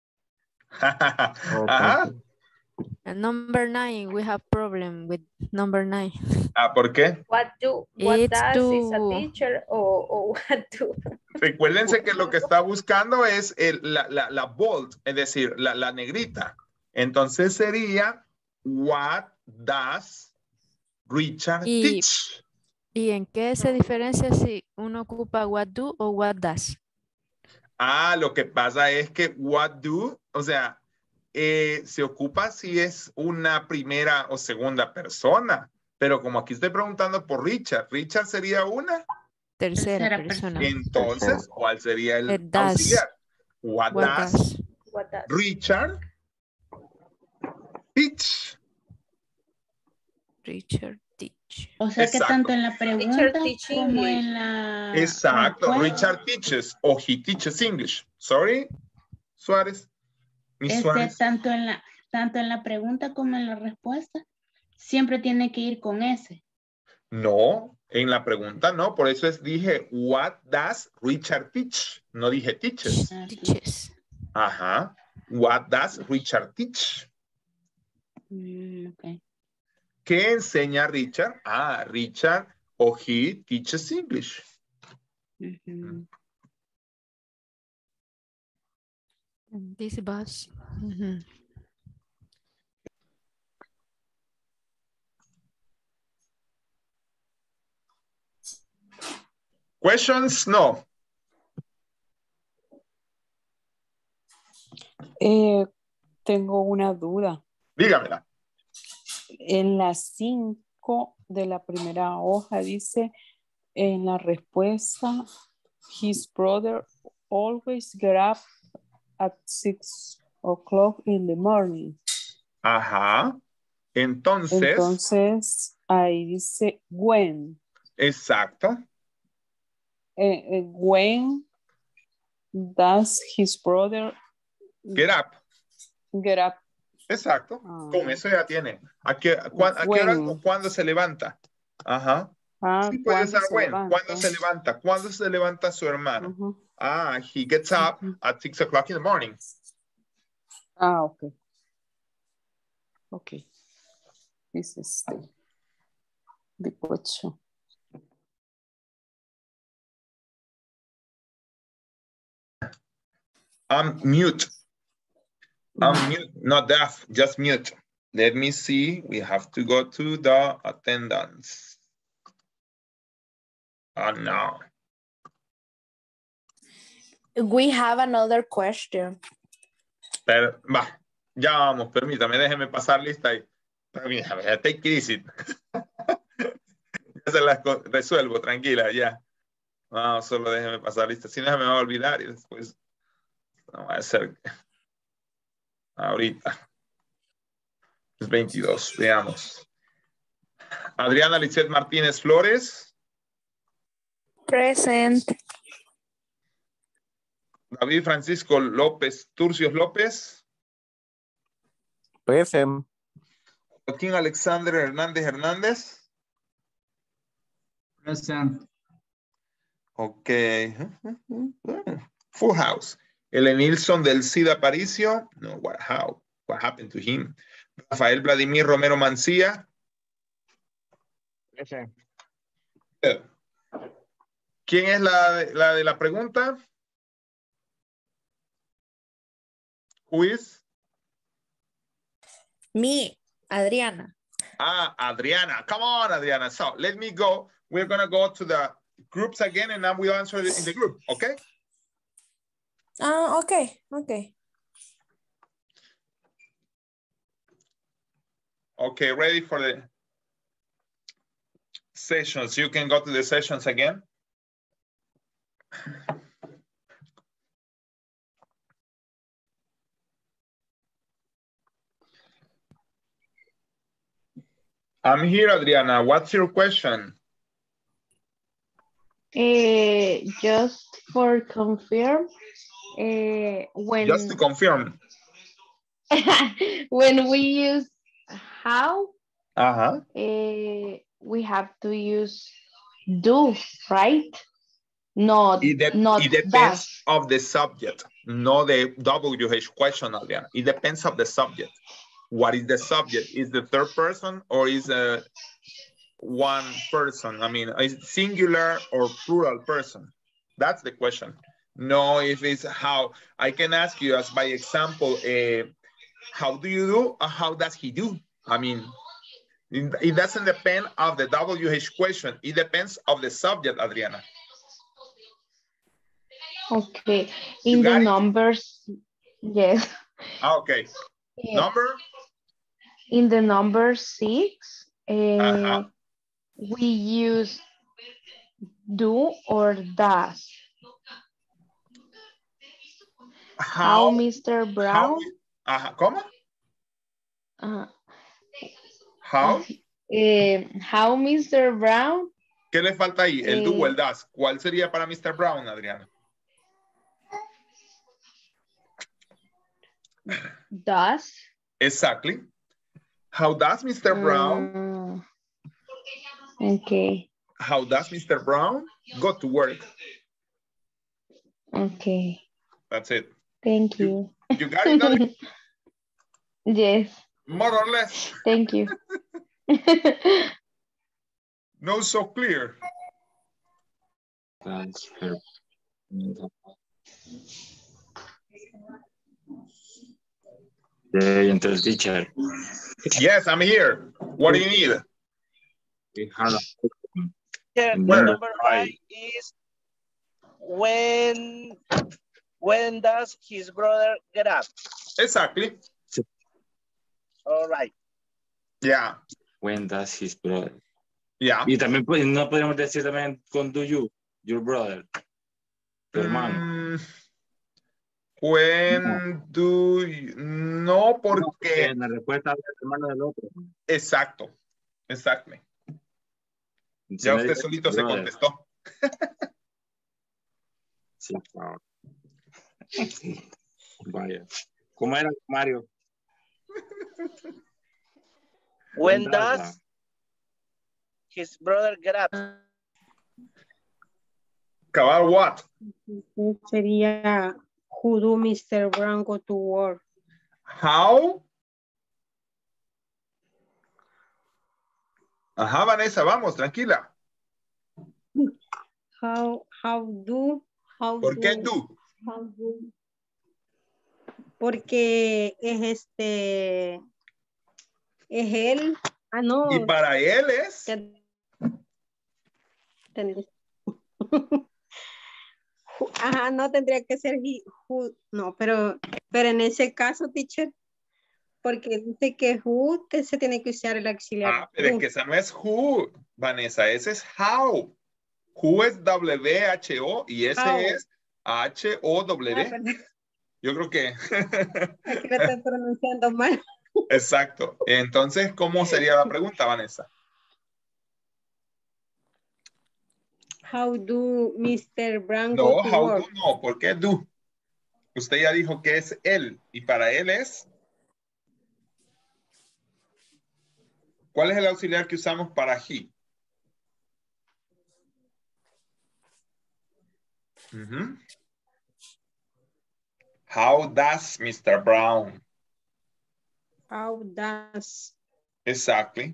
Ajá. And number 9, we have problem with number 9. ¿Por qué? What does is a teacher o what do? Recuérdense que lo que está buscando es la bold, es decir, la negrita. Entonces sería, what does Richard teach? ¿Y en qué se diferencia si uno ocupa what do o what does? Lo que pasa es que what do, o sea, se ocupa si es una primera o segunda persona. Pero como aquí estoy preguntando por Richard, Richard sería una tercera persona. Entonces, ¿cuál sería el auxiliar? What does Richard teach? Richard teach. O sea que tanto en la pregunta como en la... Exacto, Richard teaches o he teaches English. Sorry, Suárez. Suárez. Tanto en la pregunta como en la respuesta, siempre tiene que ir con S. No, en la pregunta no, por eso dije, what does Richard teach? No dije teaches. Teaches. Ajá. What does Richard teach? Okay. ¿Qué enseña Richard? Richard o he teaches English. This bus. Questions? No. Tengo una duda. Dígamela. En la 5 de la primera hoja dice, en la respuesta, his brother always get up at 6 o'clock in the morning. Ajá. Entonces ahí dice when. Exacto. When does his brother get up? Get up. Exacto. Con eso ya tiene. ¿Cuándo se levanta? Ajá. Sí, puede ser when. ¿Cuándo se levanta? ¿Cuándo se levanta su hermano? He gets up at 6 o'clock in the morning. Okay. Okay. This is the question. I'm mute. I'm mute, not deaf, just mute. Let me see. We have to go to the attendance. No. We have another question. Pero, ya vamos, permítame, déjeme pasar lista ahí. Permítame, take it easy. Ya se las resuelvo, tranquila, ya. No, solo déjeme pasar lista. Si no, se me va a olvidar y después no va a ser. Ahorita. Es 22, veamos. Adriana Lizeth Martínez Flores. Present. David Francisco López Turcios López. Present. Joaquín Alexander Hernández Hernández. Present. Ok. Full house. Elenilson del Cid Aparicio. No, what happened to him? Rafael Vladimir Romero Mancía. Present. ¿Quién es la de la pregunta? Who is? Me, Adriana. Adriana. Come on, Adriana. So let me go. We're going to go to the groups again and now we'll answer it in the group, okay? Okay. Okay, ready for the sessions. You can go to the sessions again. I'm here, Adriana. What's your question? Just for confirm, when Just to confirm. when we use how, Uh-huh. we have to use do, right? Not It depends does. of the subject, not the WH question, Adriana. It depends of the subject. What is the subject? Is the third person or is one person? I mean, is it singular or plural person? That's the question. No, if it's how. I can ask you as by example, how do you do or how does he do? I mean, it doesn't depend of the WH question. It depends of the subject, Adriana. Okay. In the numbers, yes. Okay. Yeah. Number? In the number 6, we use do or does. How Mr. Brown? ¿Cómo? How? How Mr. Brown? ¿Qué le falta ahí? El do o el does. ¿Cuál sería para Mr. Brown, Adriana? Does. Exactly. How does Mr. Brown? Okay. How does Mr. Brown go to work? Okay. That's it. Thank you. You got it, Adriana? Yes. More or less. Thank you. No, so clear. Entonces, teacher. Yes, I'm here. What do you need? Number 5 is when does his brother get up? Exactly. All right. Yeah. When does his brother? Yeah. Y también no podemos decir también con do you, your brother, tu hermano. When do you... No, porque... En la respuesta del hermano del otro. Exacto. Exactly. Ya usted solito se contestó. Sí, claro. Vaya. ¿Cómo era, Mario? When does his brother get up? Cabal, what? Sería who do Mr. Brown go to work? How? Ajá, Vanessa, vamos, tranquila. ¿Por qué do? Porque es es él. Ah, no. Y para él es. Ajá, no tendría que ser he, who, no, pero en ese caso, teacher, porque dice que who se tiene que usar el auxiliar. Ah, pero es que esa no es who, Vanessa, ese es how. Who es W-H-O y ese How. es H-O-W. Ah, yo creo que... aquí lo estoy pronunciando mal. Exacto. Entonces, ¿cómo sería la pregunta, Vanessa? How do Mr. Brown No, go to how work? do no, ¿por qué do? Usted ya dijo que es él y para él es... ¿Cuál es el auxiliar que usamos para he? How does Mr. Brown? How does. Exactly.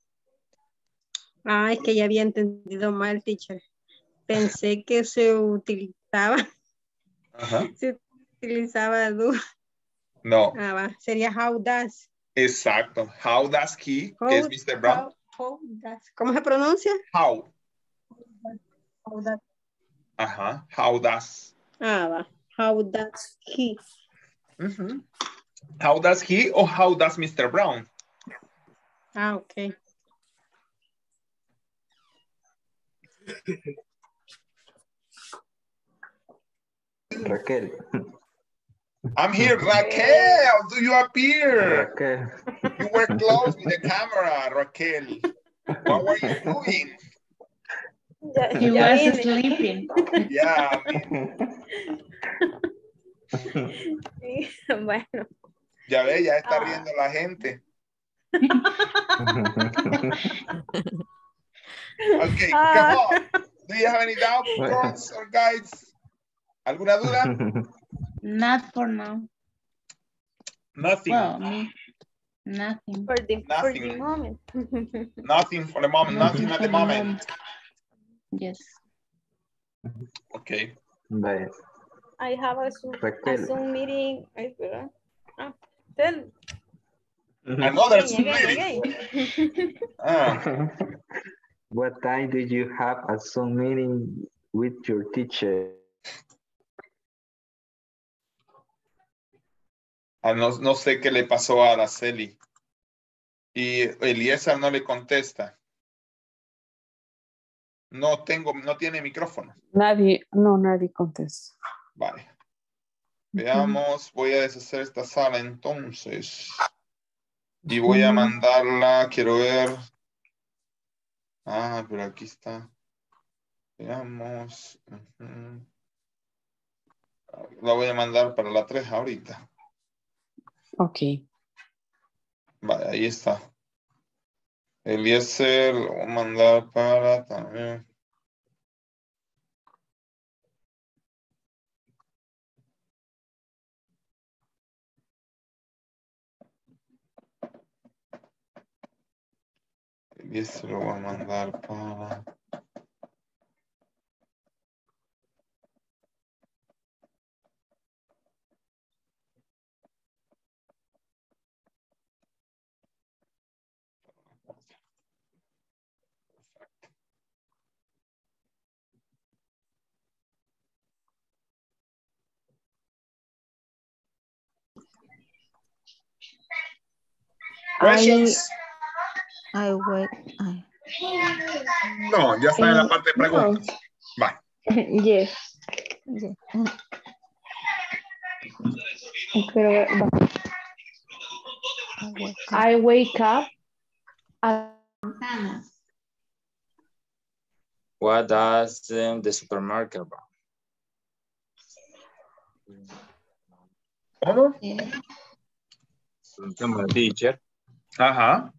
Ah, es que ya había entendido mal, teacher. Pensé que se utilizaba. Ajá. Se utilizaba do. No. Ah, va. Sería how does. Exacto. How does he, que es Mr. Brown? How does. ¿Cómo se pronuncia? How. How does. Ajá. How does. Ah, va. How does he. How does he o how does Mr. Brown? Ah, okay. Raquel. I'm here, Raquel. Do you appear? Raquel. You were close with the camera, Raquel. What were you doing? He was sleeping. Yeah. Bueno. Ya ve, ya está riendo la gente. Okay, come on. Do you have any doubt, girls or guys? ¿Alguna duda? Not for now. Nothing. Well, me, nothing. For the moment. Nothing for the moment. Nothing at the moment. Yes. Okay. Vale. I have a Zoom meeting. Ay, espera. Tell. Another Zoom meeting. What time did you have a Zoom meeting with your teacher? No sé qué le pasó a Araceli. Y Eliezer no le contesta. No tiene micrófono. Nadie contesta. Vale. Veamos, voy a deshacer esta sala entonces. Y voy a mandarla, quiero ver. Ah, pero aquí está. Veamos. La voy a mandar para la 3 ahorita. Ok. Vale, ahí está. Eliezer lo voy a mandar para también. Eliezer lo voy a mandar para... Questions? No, ya está en la parte de preguntas. Va. Yes. Pero, I wake up at What does the supermarket buy? ¿Cómo? Un tema de teacher. Ajá.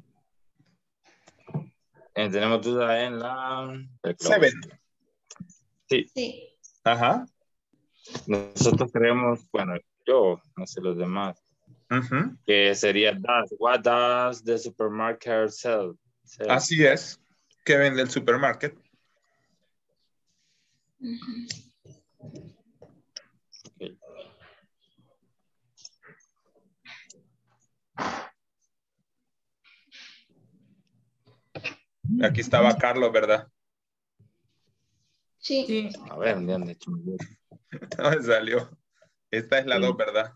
Tenemos duda en la... 7. Sí. Ajá. Nosotros creemos, bueno, yo, no sé los demás, que sería does. What does the supermarket sell? Así es. ¿Qué vende el supermarket? Okay. Aquí estaba Carlos, ¿verdad? Sí. A ver, ¿dónde No me salió. Esta es la 2, ¿verdad?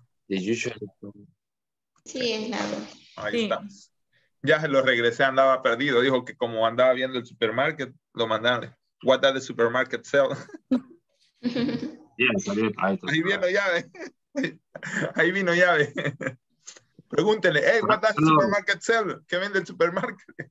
Sí, es la 2. Ahí está. Ya se lo regresé, andaba perdido. Dijo que como andaba viendo el supermarket, lo mandaron. What does the supermarket sell? Ahí vino llave. Ahí vino llave. Pregúntele, hey, what does the supermarket sell? ¿Qué vende el supermarket?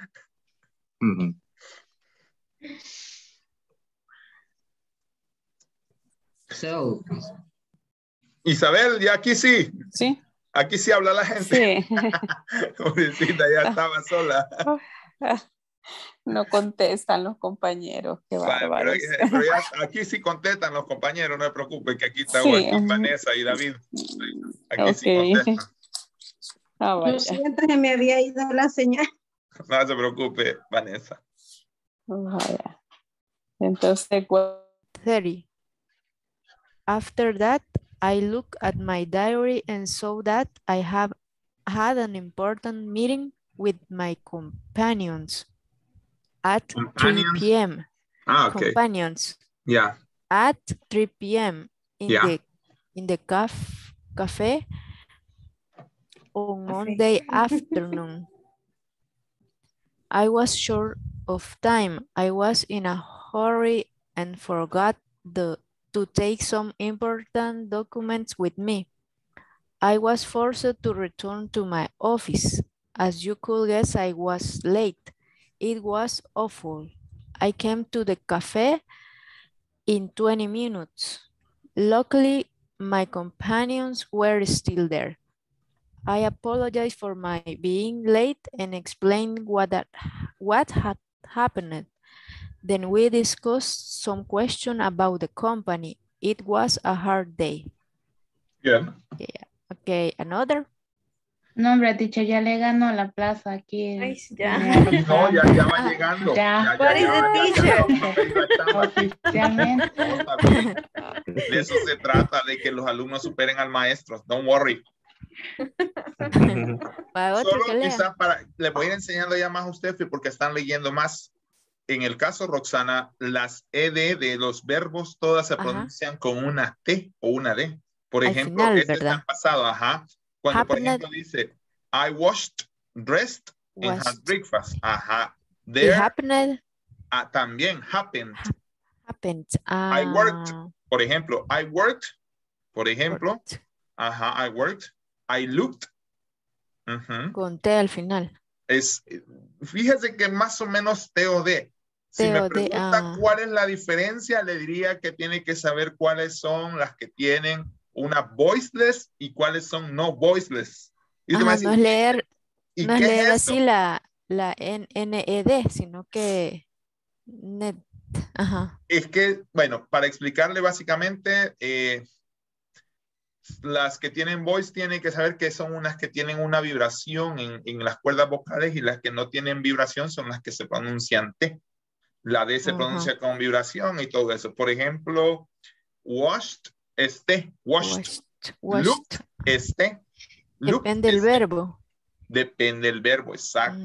So. Isabel, ya aquí sí. Sí. Aquí sí habla la gente. Sí. Pobrecita, ya estaba sola. No contestan los compañeros. Qué bárbaros. Pero ya, aquí sí contestan los compañeros, no se preocupe, que aquí está Vanessa y David. Aquí sí contestan. Lo siento, se me había ido la señal. No se preocupe, Vanessa. Vaya. Entonces, 30. After that, I look at my diary and saw that I have had an important meeting with my companions at 3 p.m. Okay. Companions. Yeah. At 3 p.m. in the cafe on Monday afternoon. I was short of time. I was in a hurry and forgot to take some important documents with me. I was forced to return to my office. As you could guess, I was late. It was awful. I came to the cafe in 20 minutes. Luckily, my companions were still there. I apologized for my being late and explained what had happened. Then we discussed some questions about the company. It was a hard day. Yeah. Yeah. Okay, another. No, hombre, teacher, ya le ganó la plaza aquí. Ay, ya. No, ya va llegando. Ya. What is the teacher? Oficialmente. De eso se trata, de que los alumnos superen al maestro. Don't worry. Solo quizás le voy a ir enseñando ya más a usted porque están leyendo más. En el caso, Roxana, las ED de los verbos todas se pronuncian con una T o una D. Por ejemplo, final, este está en pasado, ajá. Cuando, por ejemplo, dice, I washed, dressed, and had breakfast. Ajá. There, happened. También, happened. Happened. I worked, por ejemplo, I worked, por ejemplo. Ajá, I worked. I looked. Con T al final. Fíjese que más o menos T o D. Si me pregunta cuál es la diferencia, le diría que tiene que saber cuáles son las que tienen una voiceless y cuáles son no voiceless. Y no es leer, no es leer así la NED, sino que net. Ajá. Es que, bueno, para explicarle básicamente, las que tienen voice tienen que saber que son unas que tienen una vibración en las cuerdas vocales y las que no tienen vibración son las que se pronuncian T. La D se pronuncia con vibración y todo eso. Por ejemplo, washed es T. Washed. Looked es T. Depende del verbo. Depende del verbo, exacto.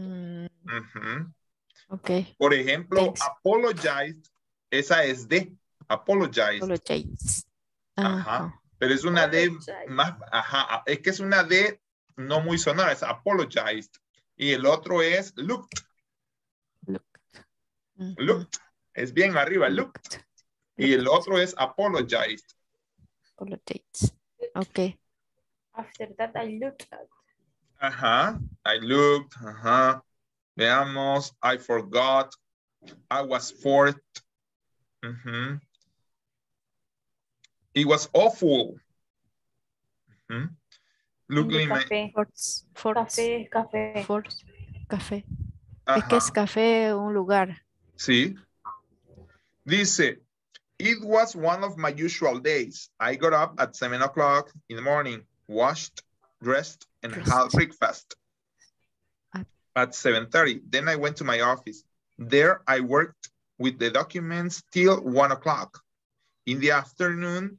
Okay. Por ejemplo, apologized, esa es D. Apologized. Ajá. Pero es una D más, ajá, es que es una D no muy sonora, es apologized. Y el otro es looked. Looked. Es bien arriba, looked. Y el otro es apologized. Apologized. Ok. After that, I looked at. Ajá. I looked. Ajá. Veamos. I forgot. I was forced. It was awful. Luckily, café. Café. Ajá. Es que es café un lugar. Sí. Dice, it was one of my usual days. I got up at 7 o'clock in the morning, washed, dressed, and had breakfast at 7:30. Then I went to my office. There I worked with the documents till 1 o'clock. In the afternoons.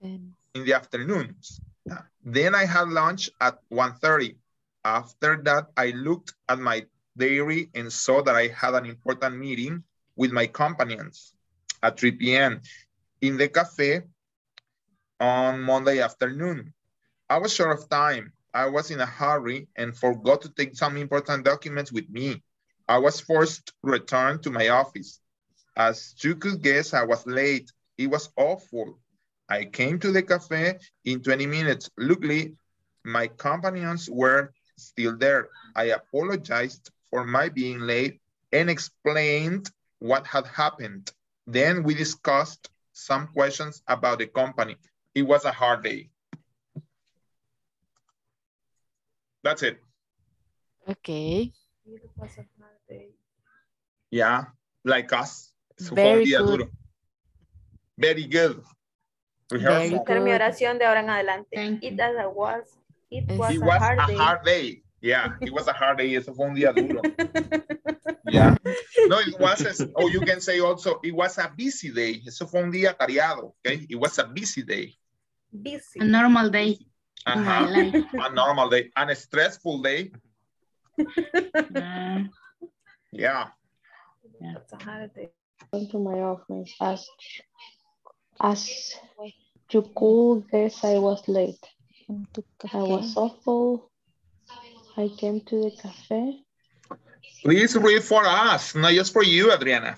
Then I had lunch at 1:30. After that, I looked at my diary and saw that I had an important meeting with my companions at 3 p.m. in the cafe on Monday afternoon. I was short of time. I was in a hurry and forgot to take some important documents with me. I was forced to return to my office. As you could guess, I was late. It was awful. I came to the cafe in 20 minutes. Luckily, my companions were still there. I apologized for my being late and explained what had happened. Then we discussed some questions about the company. It was a hard day. That's it. Okay. Yeah, like us. Very good. Very good. Voy a hacer mi oración de ahora en adelante. It was a hard day. Yeah, it was a hard day. Eso fue un día duro. Yeah. No, it was, you can say also, it was a busy day. Eso fue un día tareado, okay? It was a busy day. Busy. A normal day. A normal day. And a stressful day. Yeah. That's a hard day. To my office as you could guess, I was late. I was awful. I came to the cafe Please read for us, not just for you, Adriana.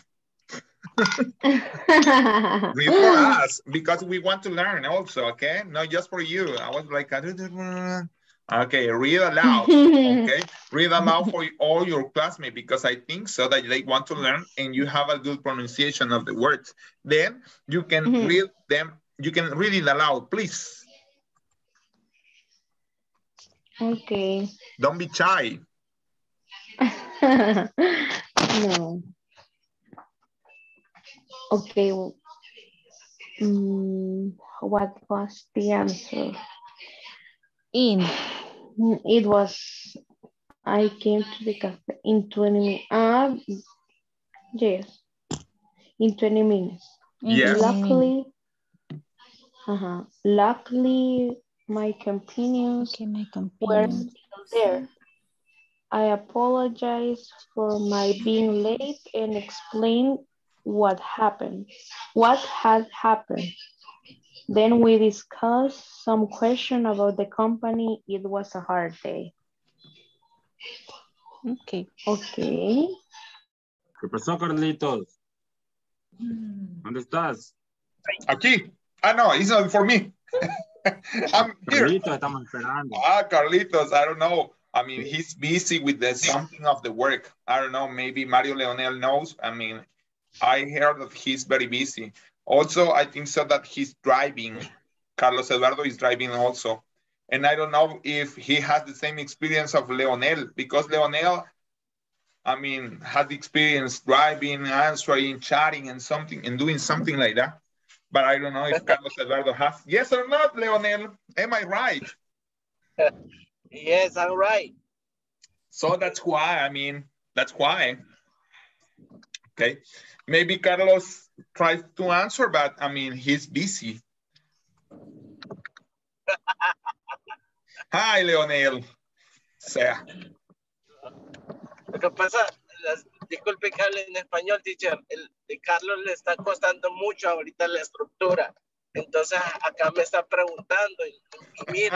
Read for us, because we want to learn also, okay? Not just for you. I was like, okay, read aloud, okay? Read aloud for all your classmates, because I think so that they want to learn and you have a good pronunciation of the words. Then you can read them, you can read it aloud, please. Okay. Don't be shy. No. Okay. What was the answer? It was, I came to the cafe in 20 minutes. Yes, in 20 minutes. Yes. Luckily, my companions were still there. I apologize for my being late and explain what happened, what had happened. Then we discussed some question about the company. It was a hard day. Okay. Okay. ¿Qué pasó, Carlitos? ¿Dónde estás? Aquí. No, it's not for me. I'm here. Carlitos, estamos esperando. Carlitos, I don't know. I mean, he's busy with something of the work. I don't know, maybe Mario Leonel knows. I mean, I heard that he's very busy. Also, I think so that he's driving. Carlos Eduardo is driving also. And I don't know if he has the same experience of Leonel, because Leonel, I mean, had experience driving, answering, chatting, and something, and doing something like that. But I don't know if Carlos Eduardo has. Yes or not, Leonel? Am I right? Yes, I'm right. So that's why, I mean, that's why. Okay. Maybe Carlos tries to answer, but I mean, he's busy. Hi, Leonel. Sea. Lo que pasa, disculpe que hable en español, teacher, de Carlos le está costando mucho ahorita la estructura. Entonces acá me está preguntando y mire,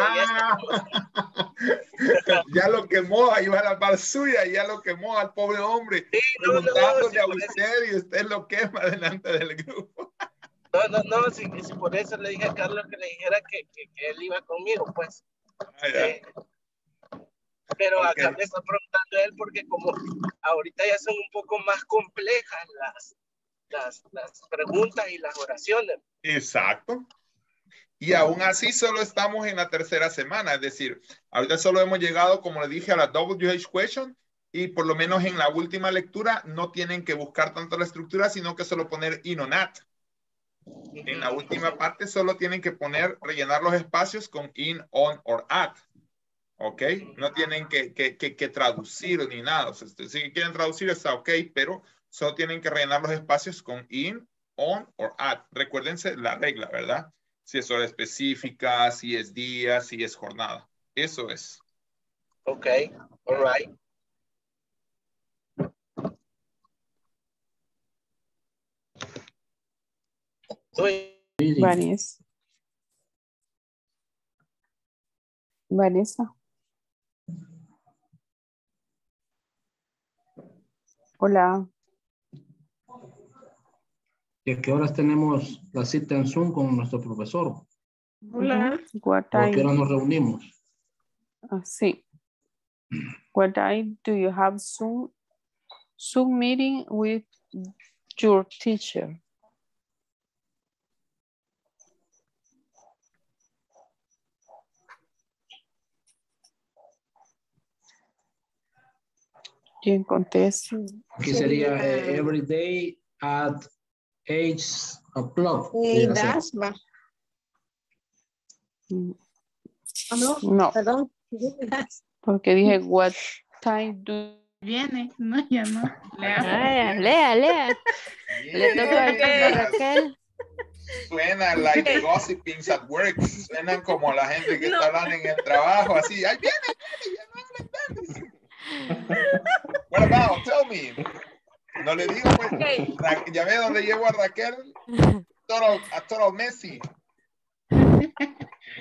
ya lo quemó, ahí va la par suya, ya lo quemó al pobre hombre, sí, preguntándole a usted y usted lo quema delante del grupo. No, si por eso le dije a Carlos que le dijera que él iba conmigo, pues. Pero okay. Acá me está preguntando él porque como ahorita ya son un poco más complejas las preguntas y las oraciones. Exacto. Y aún así solo estamos en la tercera semana, es decir, ahorita solo hemos llegado, como le dije, a la WH question y por lo menos en la última lectura no tienen que buscar tanto la estructura, sino que solo poner in o not. En la última parte solo tienen que rellenar los espacios con in, on, or at. ¿Ok? No tienen que traducir ni nada. O sea, si quieren traducir está ok, pero solo tienen que rellenar los espacios con in, on, or at. Recuérdense la regla, ¿verdad? Si es hora específica, si es día, si es jornada. Eso es. Ok, all right. Vanessa. Hola. ¿Y a qué horas tenemos la cita en Zoom con nuestro profesor? Hola. ¿A qué hora nos reunimos? Sí. What time do you have Zoom meeting with your teacher? ¿Quién contesta? Aquí sería every day at 8 o'clock. Dasma. No. Perdón. Porque dije, what time do... Viene, no, ya no. Lea. Le toca a Raquel. Suena like gossipings at work. Suenan como la gente que está hablando en el trabajo, así. ¡Ay, viene! Ya no hablan. What about? Tell me. No le digo, pues. Okay. Ya ve dónde llevo a Raquel. A total Messi.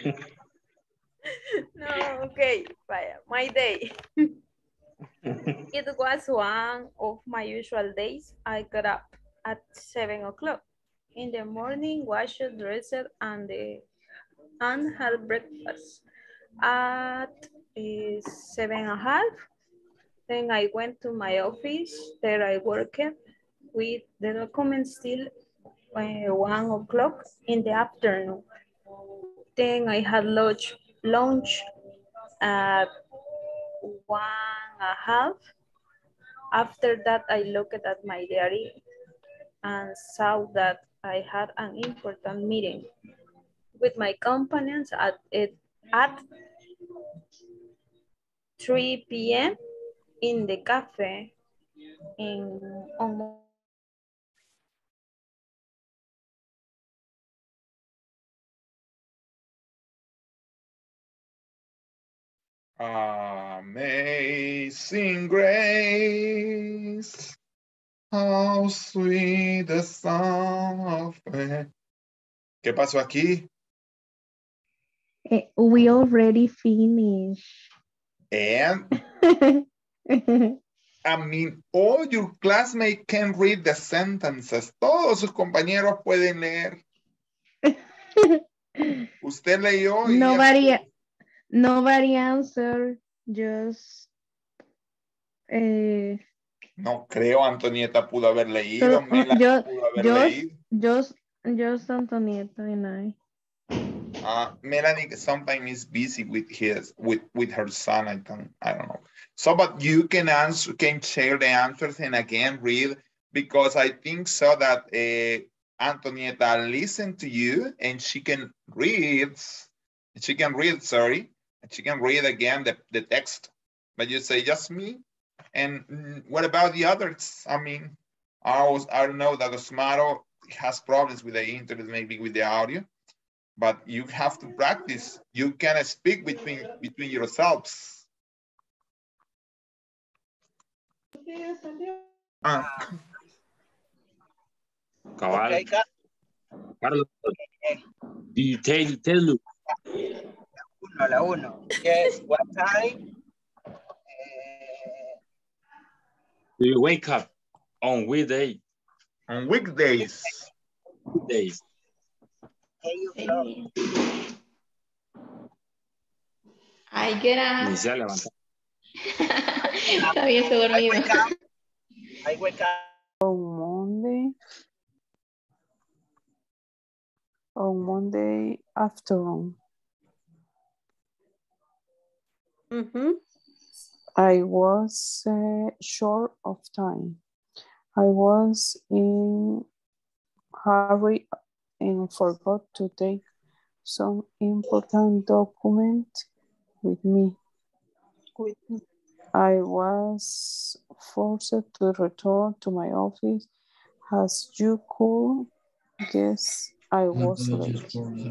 No, okay. Vaya, my day. It was one of my usual days. I got up at 7 o'clock in the morning, washed, dressed, and had breakfast at 7:30. Then I went to my office. There I worked with the documents till 1 o'clock in the afternoon. Then I had lunch at 1:30. After that, I looked at my diary and saw that I had an important meeting with my companions at 3 p.m. in the cafe on Amazing grace, how sweet the sound of it. ¿Qué pasó aquí? We already finished. And I mean, all your classmates can read the sentences. Todos sus compañeros pueden leer. Usted leyó y nobody answered, just no creo Antonieta pudo haber leído, Melanie pudo haber leído. Just Antonieta and I. Melanie sometimes is busy with her son. I don't know. So, but you can share the answers and again read, because I think so that Antonieta listened to you and she can read. She can read again the text. But you say just me. And what about the others? I mean, I don't know that Osmaro has problems with the internet, maybe with the audio. But you have to practice. You can speak between yourselves. Okay, Carlos, tell you. A la uno. Yes, what time? Do you wake up on weekday? On weekdays. Weekdays. I get up. Todavía estoy dormido. I wake up. On Monday afternoon. I was short of time. I was in hurry and forgot to take some important document with me. I was forced to return to my office. As you could guess, I was late.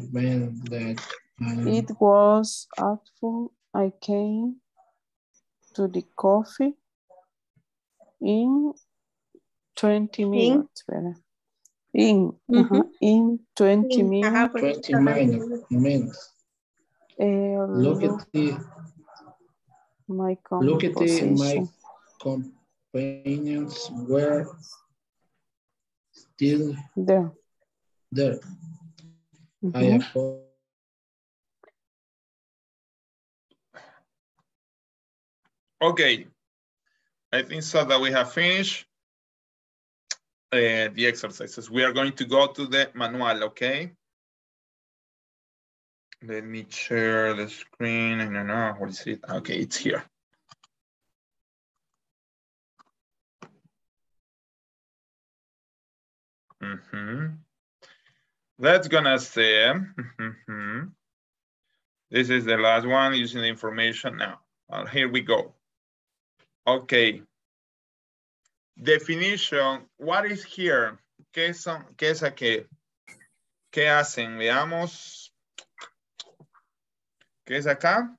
It was awful. I came to the coffee in 20 minutes. In 20 minutes. 20 minutes. Look at my companions were still there. Okay, I think so that we have finished the exercises. We are going to go to the manual, okay? Let me share the screen. I don't know, what is it? Okay, it's here. That's gonna say, this is the last one using the information now. Here we go. Okay. Definition, what is here? ¿Qué es aquí? ¿Qué hacen? Veamos. ¿Qué es acá?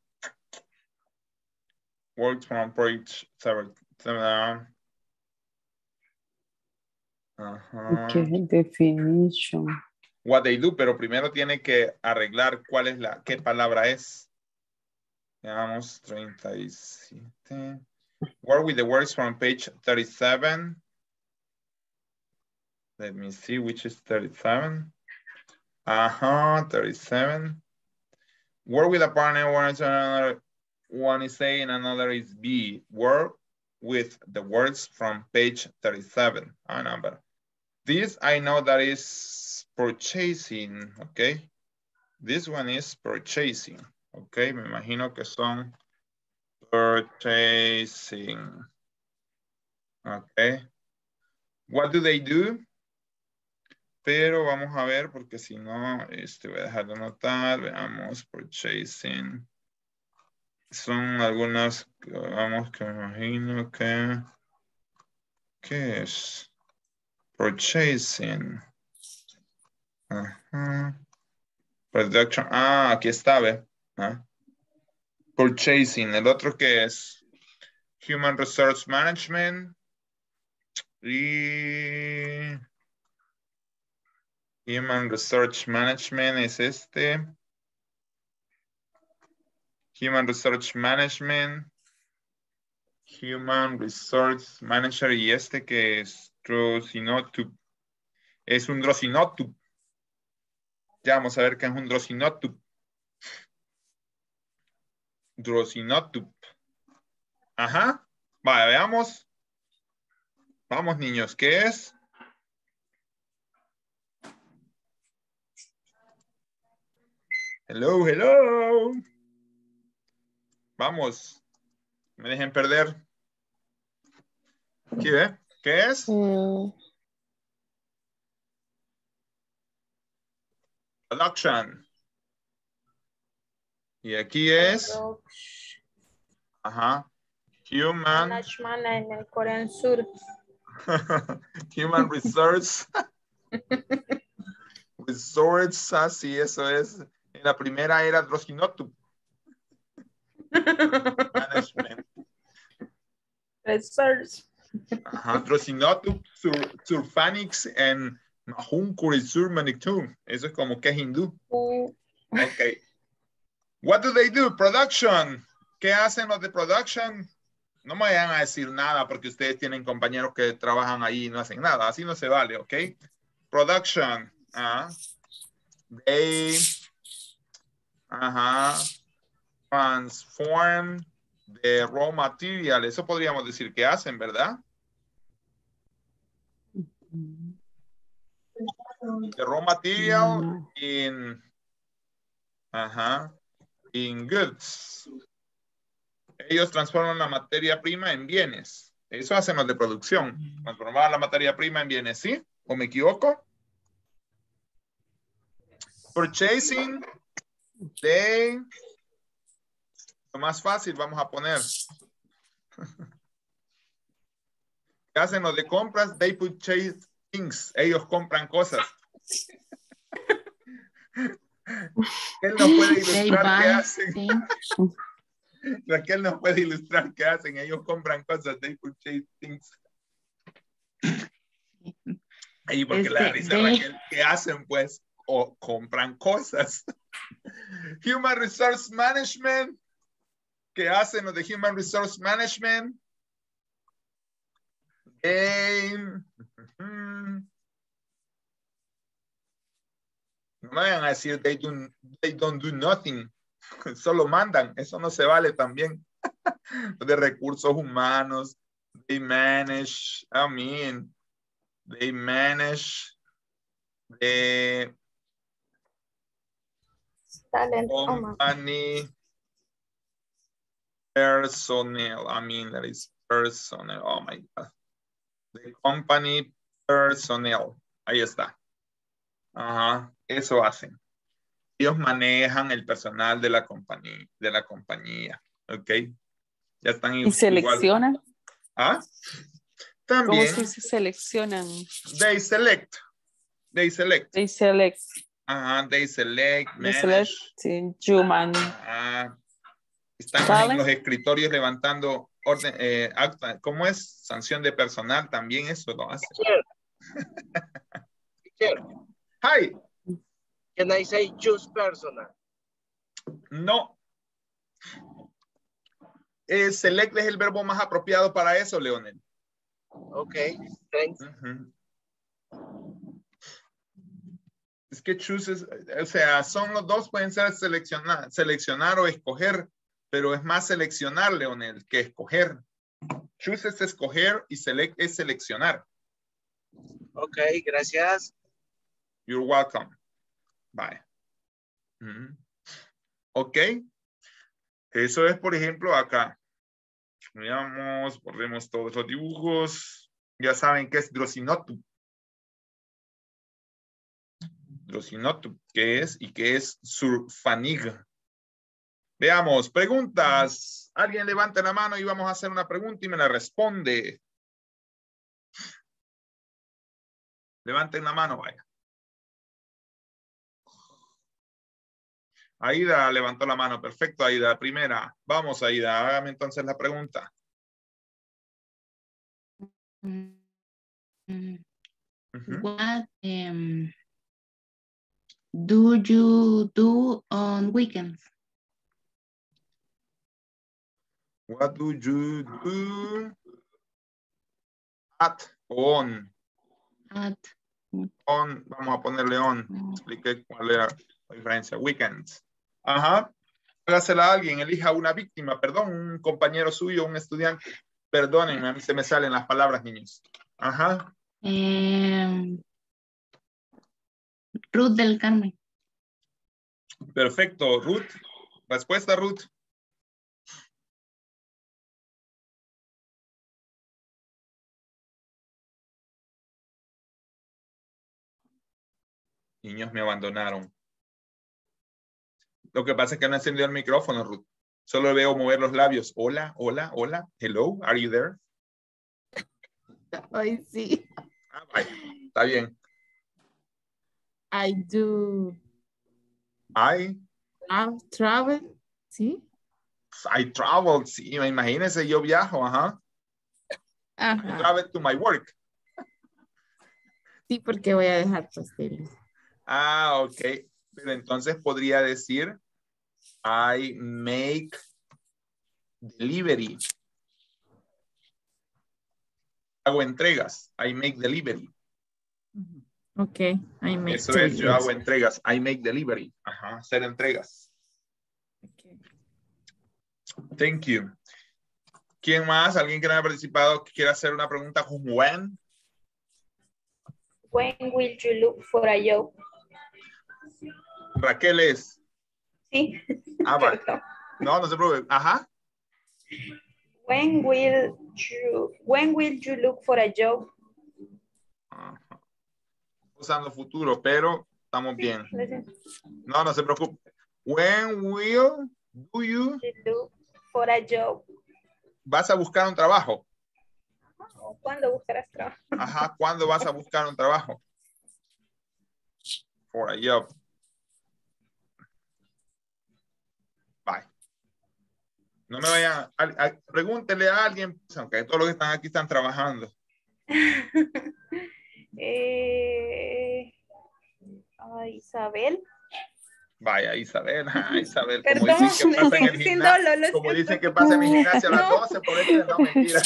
Works from page 7. ¿Qué definition? What they do, pero primero tiene que arreglar cuál es qué palabra es. Veamos, 37. Work with the words from page 37. Let me see which is 37. 37. Work with a partner, one is A and another is B. Work with the words from page 37. Number. This I know that is purchasing, okay? This one is purchasing, okay? Me imagino que son purchasing, okay? What do they do? Pero vamos a ver, porque si no, voy a dejar de anotar. Veamos, purchasing. Son algunas, vamos, que me imagino que... ¿Qué es? Purchasing. Production. Aquí está, ve. Purchasing. El otro que es Human Resource Management. Y... Human Research Management es este. Human Research Management. Human Resource Manager y este que es Drosinotub. Es un Drosinotub. Ya vamos a ver qué es un Drosinotub. Drosinotub. Ajá. Vaya, veamos. Vamos, niños, ¿qué es? Hello, hello. Vamos. Me dejen perder. ¿Qué ve? ¿Qué es? Production. Y aquí es. Ajá. Human. Management en el Corea del Sur. Human Resource. Resorts, así eso es. En la primera era Drosinotub. Management. Research. Ajá, Drosinotub, Surfanix en Mahunkuri Sur Manictum. Eso es como que es hindú. Ok. What do they do? Production. ¿Qué hacen los de production? No me vayan a decir nada porque ustedes tienen compañeros que trabajan ahí y no hacen nada. Así no se vale, ¿ok? Production. They transform the raw material. Eso podríamos decir que hacen, ¿verdad? The raw material in goods. Ellos transforman la materia prima en bienes. Eso hacen los de producción. Transformar la materia prima en bienes, ¿sí? ¿O me equivoco? Purchasing. Lo más fácil vamos a poner. ¿Qué hacen los de compras? They purchase things. Ellos compran cosas. Él nos puede ilustrar qué hacen. Raquel nos puede ilustrar qué hacen. Ellos compran cosas. They purchase things. Ahí porque la risa Raquel, ¿qué hacen? Pues o compran cosas. Human Resource Management. ¿Qué hacen los de Human Resource Management? No me vayan a decir they don't do nothing. Solo mandan. Eso no se vale también. De recursos humanos. They manage. They manage the talent company personnel. That is personnel. Oh my God. The company personnel. Ahí está. Eso hacen. Ellos manejan el personal de la compañía. ¿Ok? Ya están ¿Y seleccionan? Igual. También. ¿Cómo se seleccionan? They select. They select. They select, manage. Sí, human. Están en los escritorios levantando orden, acta. ¿Cómo es? Sanción de personal. También eso lo hace. Teacher. Hi. Can I say choose personal? No. select es el verbo más apropiado para eso, Leonel. Ok, thanks. Es que choose, o sea, son los dos, pueden ser seleccionar o escoger, pero es más seleccionar, Leonel, que escoger. Choose es escoger y select es seleccionar. Ok, gracias. You're welcome. Bye. Ok. Eso es, por ejemplo, acá. Veamos, borremos todos los dibujos. Ya saben qué es Drosinotu. Drosinotu, ¿qué es? Y qué es Surfanig. Veamos, preguntas. Alguien levante la mano y vamos a hacer una pregunta y me la responde. Levanten la mano, vaya. Aida levantó la mano. Perfecto, Aida. Primera. Vamos, Aida. Hágame entonces la pregunta. What do you do on weekends? What do you do at on? At. On, vamos a ponerle on. Expliqué cuál era la diferencia. Weekends. Ajá. Hágasela a alguien, elija una víctima, perdón, un compañero suyo, un estudiante. Perdónenme, a mí se me salen las palabras, niños. Ajá. Ruth del Carmen. Perfecto, Ruth. Respuesta, Ruth. Niños me abandonaron. Lo que pasa es que no encendió el micrófono, Ruth. Solo veo mover los labios. Hola, hola, hola. Hello, are you there? Ay, sí. Ah, vaya. Está bien. I do. I travel. ¿Sí? I travel. Sí, imagínense, yo viajo. Ajá. Ajá. I travel to my work. Sí, porque voy a dejar pasteles. Ah, ok. Pero entonces podría decir I make delivery. Hago entregas. I make delivery. Ok. I make Eso delivery. es, yo hago entregas. I make delivery. Ajá, hacer entregas. Okay. Thank you. ¿Quién más? ¿Alguien que no haya participado que quiera hacer una pregunta con when? When will you look for a job? Raquel es. Sí. Ah, va. No, no se preocupe. Ajá. When will you look for a job? Ajá. Usando futuro, pero estamos bien. No, no se preocupe. When will do you look for a job? ¿Vas a buscar un trabajo? ¿Cuándo buscarás trabajo? Ajá, ¿cuándo vas a buscar un trabajo? For a job. Bye. No me vayan, pregúntele a alguien, aunque todos los que están aquí están trabajando. Isabel. Vaya, Isabel, Isabel, Perdón, como dicen que pasa en el gimnasio, como dicen que pasa en mi gimnasio a las 12, por eso no, mentira.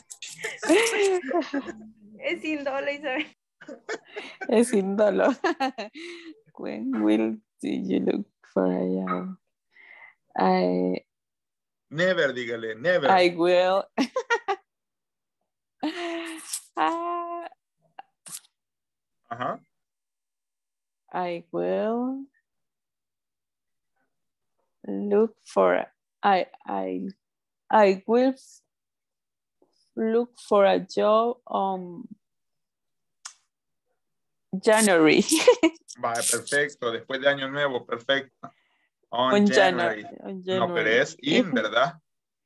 Es sin dolo, Isabel. Es sin dolo. When will you look for a job? Never, dígale, never. I will. Ajá. I will look for I will look for a job on January. Vale, perfecto. Después de Año Nuevo, perfecto. On January. On January. No, pero es in, ¿verdad?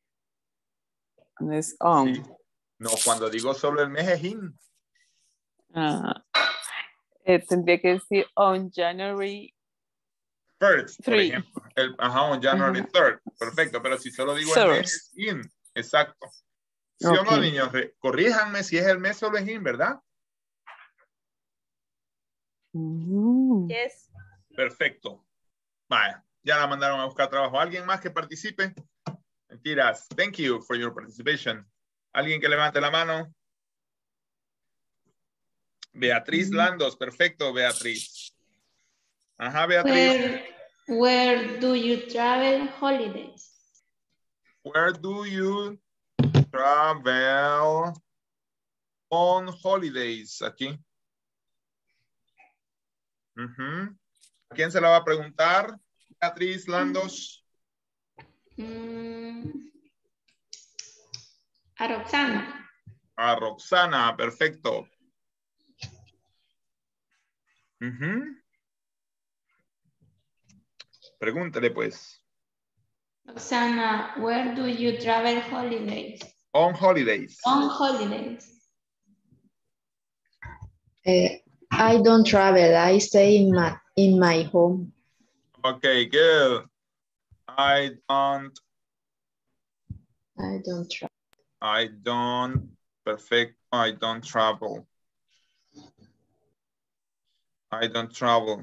Es on. Sí. No, cuando digo solo el mes es in. Tendría que decir on January 1st, por ejemplo. On January 3rd. Perfecto, pero si solo digo el mes es in. Exacto. ¿Sí o no, niños? Corríjanme si es el mes solo es in, ¿verdad? Yes. Perfecto. Vaya, ya la mandaron a buscar trabajo. ¿Alguien más que participe? Mentiras. Thank you for your participation. ¿Alguien que levante la mano? Beatriz Landos. Perfecto, Beatriz. Ajá, Beatriz. Where do you travel holidays? Where do you travel on holidays? Aquí. ¿A quién se la va a preguntar? Beatriz Landos. A Roxana. A Roxana, perfecto. Pregúntale pues. Roxana, where do you travel holidays? On holidays. On holidays. I don't travel. I stay in my home. Okay, good. I don't travel. Perfect. I don't travel. I don't travel.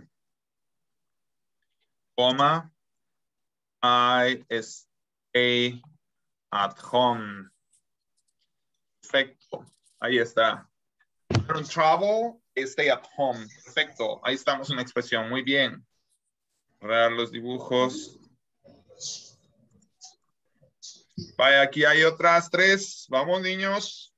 Comma. I stay at home. Perfecto. Ahí está. I don't travel. I stay at home. Perfecto. Ahí estamos en la expresión. Muy bien. Ver los dibujos. Vaya, aquí hay otras 3. Vamos, niños.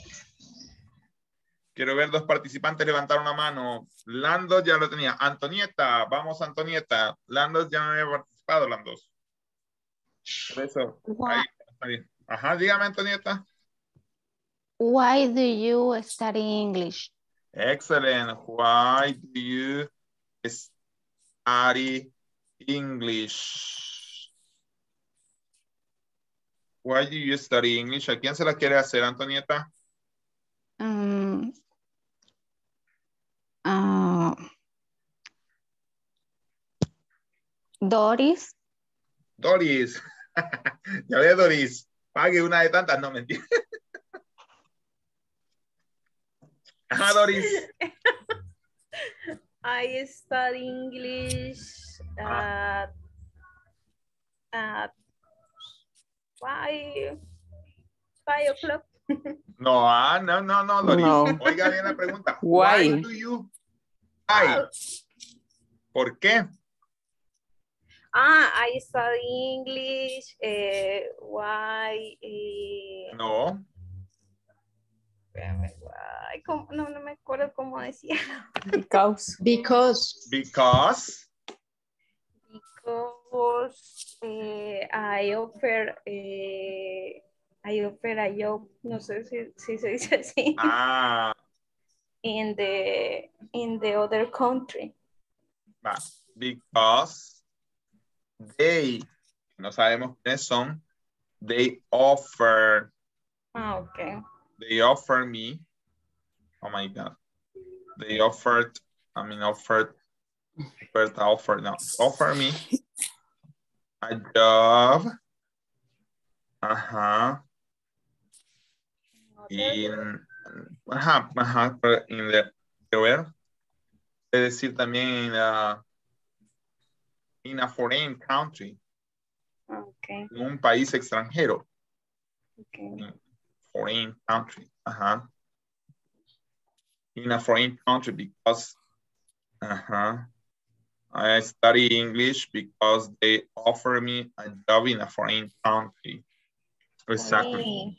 Quiero ver 2 participantes levantar una mano. Landos ya lo tenía. Antonieta. Vamos, Antonieta. Landos ya no había participado, Landos. Por eso. Ahí. Ajá, dígame, Antonieta. Why do you study English? Excellent. Why do you study English? Why do you study English? ¿A quién se la quiere hacer, Antonieta? Doris. Doris. Ya ve, Doris. Pague una de tantas. No, mentira. Ajá, Doris. I study English at 5 o'clock. No, no, Doris. No. Oiga bien la pregunta. Why? Do you? Why? ¿Por qué? I study English. Why? No. No me acuerdo cómo decía. Because. I offer a job. No sé si se dice así. In the other country. Because they, no sabemos quiénes son, they offer. Okay. They offer me, oh my God. They offer me a job. In the, quiero ver, es decir también in a foreign country. Okay. En un país extranjero. Okay. Foreign country. In a foreign country because I study English because they offer me a job in a foreign country. Exactly.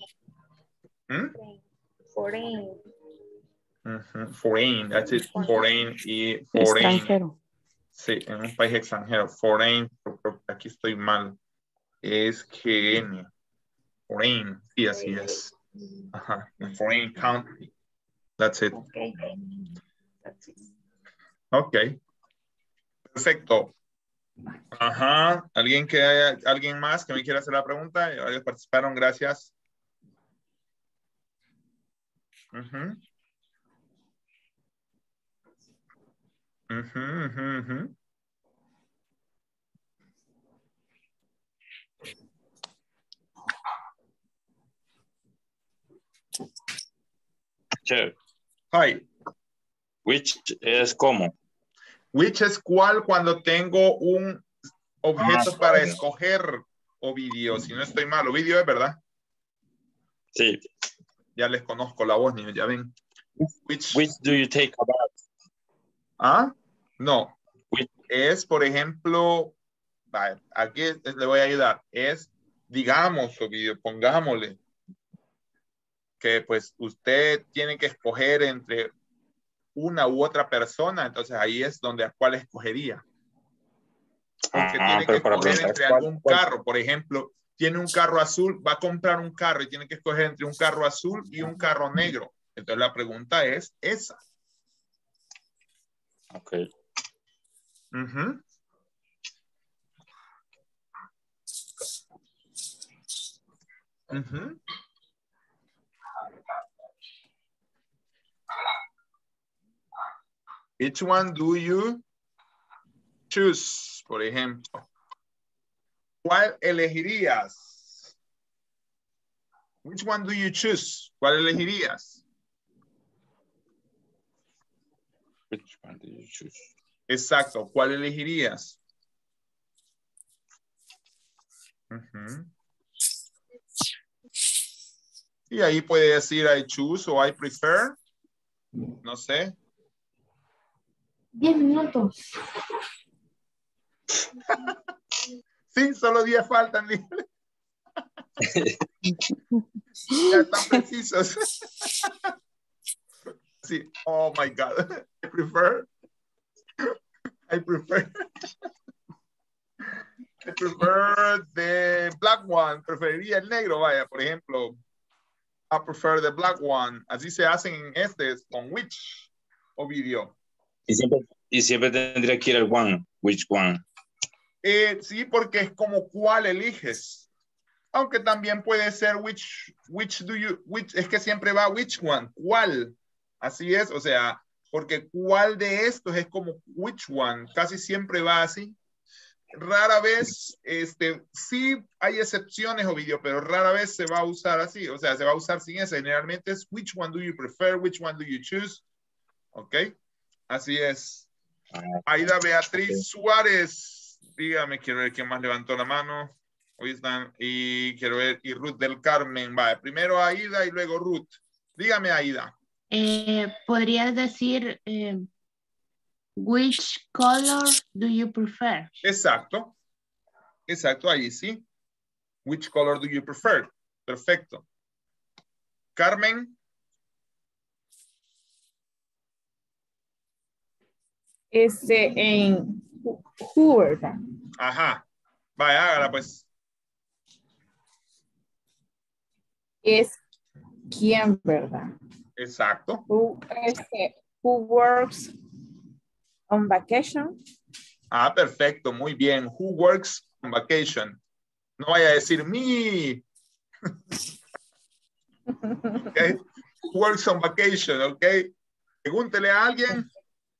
Foreign. Foreign, that's it. Foreign y foreign. Extranjero. Sí, en un país extranjero. Foreign, aquí estoy mal. Es GN. Foreign, sí, así es. In foreign country. That's it. Okay. That's it. Ok. Perfecto. ¿Alguien más que me quiera hacer la pregunta? Varios participaron, gracias. Sure. Hi. Which es cómo. Which es cuál cuando tengo un objeto para escoger. Ovidio, si no estoy mal, Ovidio es verdad. Sí. Ya les conozco la voz, niños, ya ven. Which do you take a bath? ¿Ah? No. Es, por ejemplo, aquí le voy a ayudar. Es, digamos, Ovidio, pongámosle que pues usted tiene que escoger entre una u otra persona, entonces ahí es donde a cuál escogería. Porque tiene que escoger entre algún carro, por ejemplo, tiene un carro azul, va a comprar un carro y tiene que escoger entre un carro azul y un carro negro. Entonces la pregunta es esa. Ok. Uh-huh. Uh-huh. Which one do you choose, por ejemplo? ¿Cuál elegirías? Which one do you choose? ¿Cuál elegirías? Which one do you choose? Exacto, ¿cuál elegirías? Uh-huh. Y ahí puede decir I choose o I prefer. No sé. 10 minutos. Sí, solo 10 faltan. Ya están precisos. Sí. Oh my God. I prefer the black one. Preferiría el negro, vaya, por ejemplo. I prefer the black one. Así se hacen en con which o video. Y siempre tendría que ir al one. Which one? Sí, porque es como cuál eliges. Aunque también puede ser which es que siempre va which one, cuál. Así es, o sea, porque cuál de estos es como which one, casi siempre va así. Rara vez, sí hay excepciones, Ovidio, pero rara vez se va a usar así, o sea, se va a usar sin ese. Generalmente es which one do you prefer, which one do you choose. Ok, así es. Aida Beatriz Suárez, dígame, quiero ver quién más levantó la mano. Hoy están, y quiero ver, y Ruth del Carmen, va, primero Aida y luego Ruth. Dígame, Aida. ¿Podrías decir which color do you prefer? Exacto, ahí sí. Which color do you prefer? Perfecto. Carmen. En who, ¿verdad? Ajá. Vaya, hágala pues. Es quién, ¿verdad? Exacto. Who works on vacation? Ah, perfecto, muy bien. Who works on vacation? No vaya a decir me. Okay. Who works on vacation, ok. Pregúntele a alguien.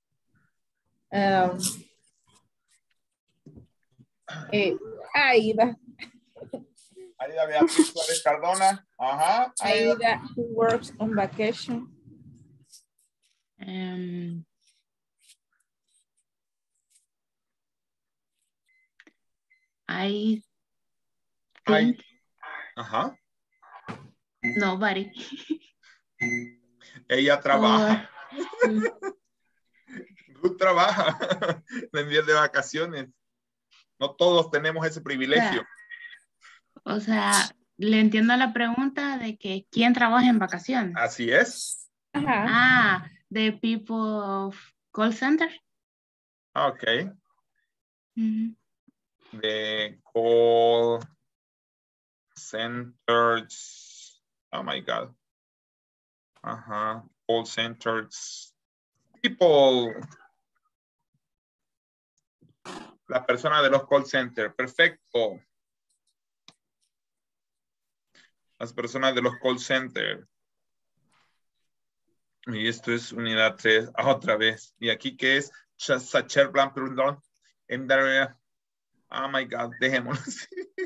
Aida. Aida Beatriz Suárez Cardona. Ajá. Aida, who works on vacation? I think. Ajá. Nobody. Ella trabaja. Ruth trabaja en días de vacaciones. No todos tenemos ese privilegio. O sea, le entiendo la pregunta de que ¿quién trabaja en vacaciones? Así es. Ajá. Ah, the people of call center. Ok. The call centers. Oh my God. Ajá. Call centers. People. La persona de los call centers. Perfecto. Las personas de los call centers. Y esto es unidad 3. Otra vez. ¿Y aquí qué es? Sacher Blanc, perdón. Oh my God. Dejémoslo así.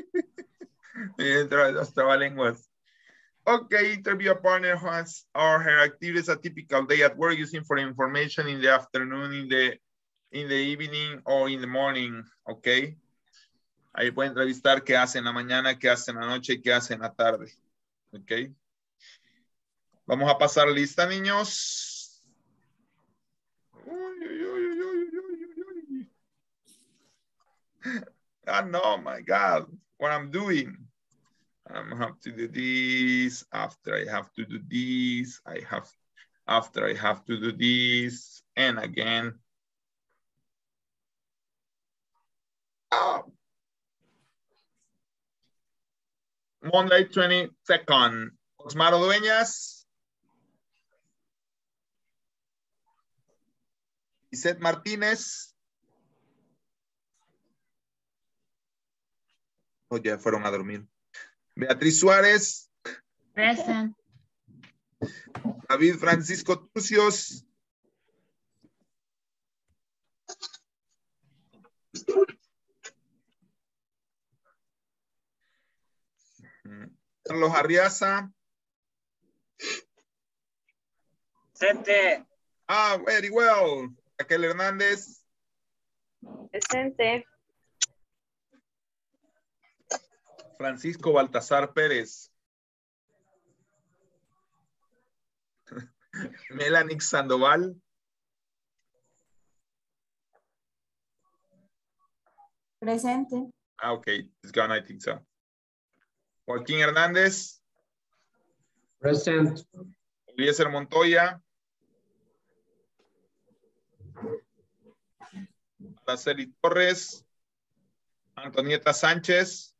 Los trabalenguas. Okay, interview partner has or her activities a typical day at work using for information in the afternoon, in the evening, or in the morning. Okay. Ahí pueden entrevistar qué hace en la mañana, qué hace en la noche y qué hace en la tarde. ¿Ok? Vamos a pasar lista, niños. Oh, no, my God. What I'm doing. I have to do this. After I have to do this. After I have to do this. And again. Oh. Monday, 22nd. Osmaro Dueñas. Isette Martínez. O ya fueron a dormir. Beatriz Suárez. Present. David Francisco Turcios. Carlos Arriaza. Presente. Ah, very well. Raquel Hernández. Presente. Francisco Baltasar Pérez. Melanie Sandoval. Presente. Ah, ok. It's gone, I think so. Joaquín Hernández. Present. Eliezer Montoya. Araceli Torres. Antonieta Sánchez.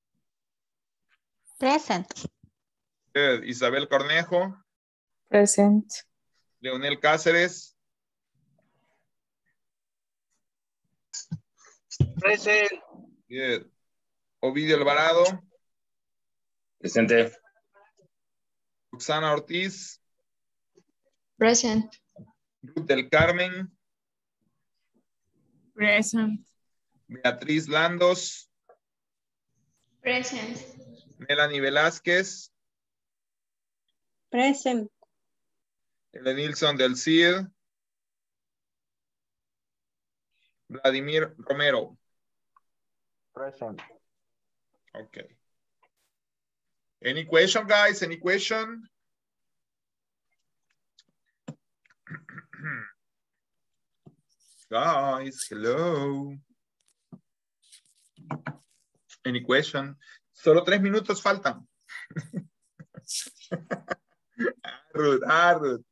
Present. Isabel Cornejo. Present. Leonel Cáceres. Present. Good. Ovidio Alvarado. Presente. Roxana Ortiz. Present. Ruth del Carmen. Present. Beatriz Landos. Present. Melanie Velázquez. Present. Elenilson del Cid. Vladimir Romero. Present. Okay. Any question, guys? Any question? Guys, hello. Any question? Solo 3 minutos faltan. Ruth.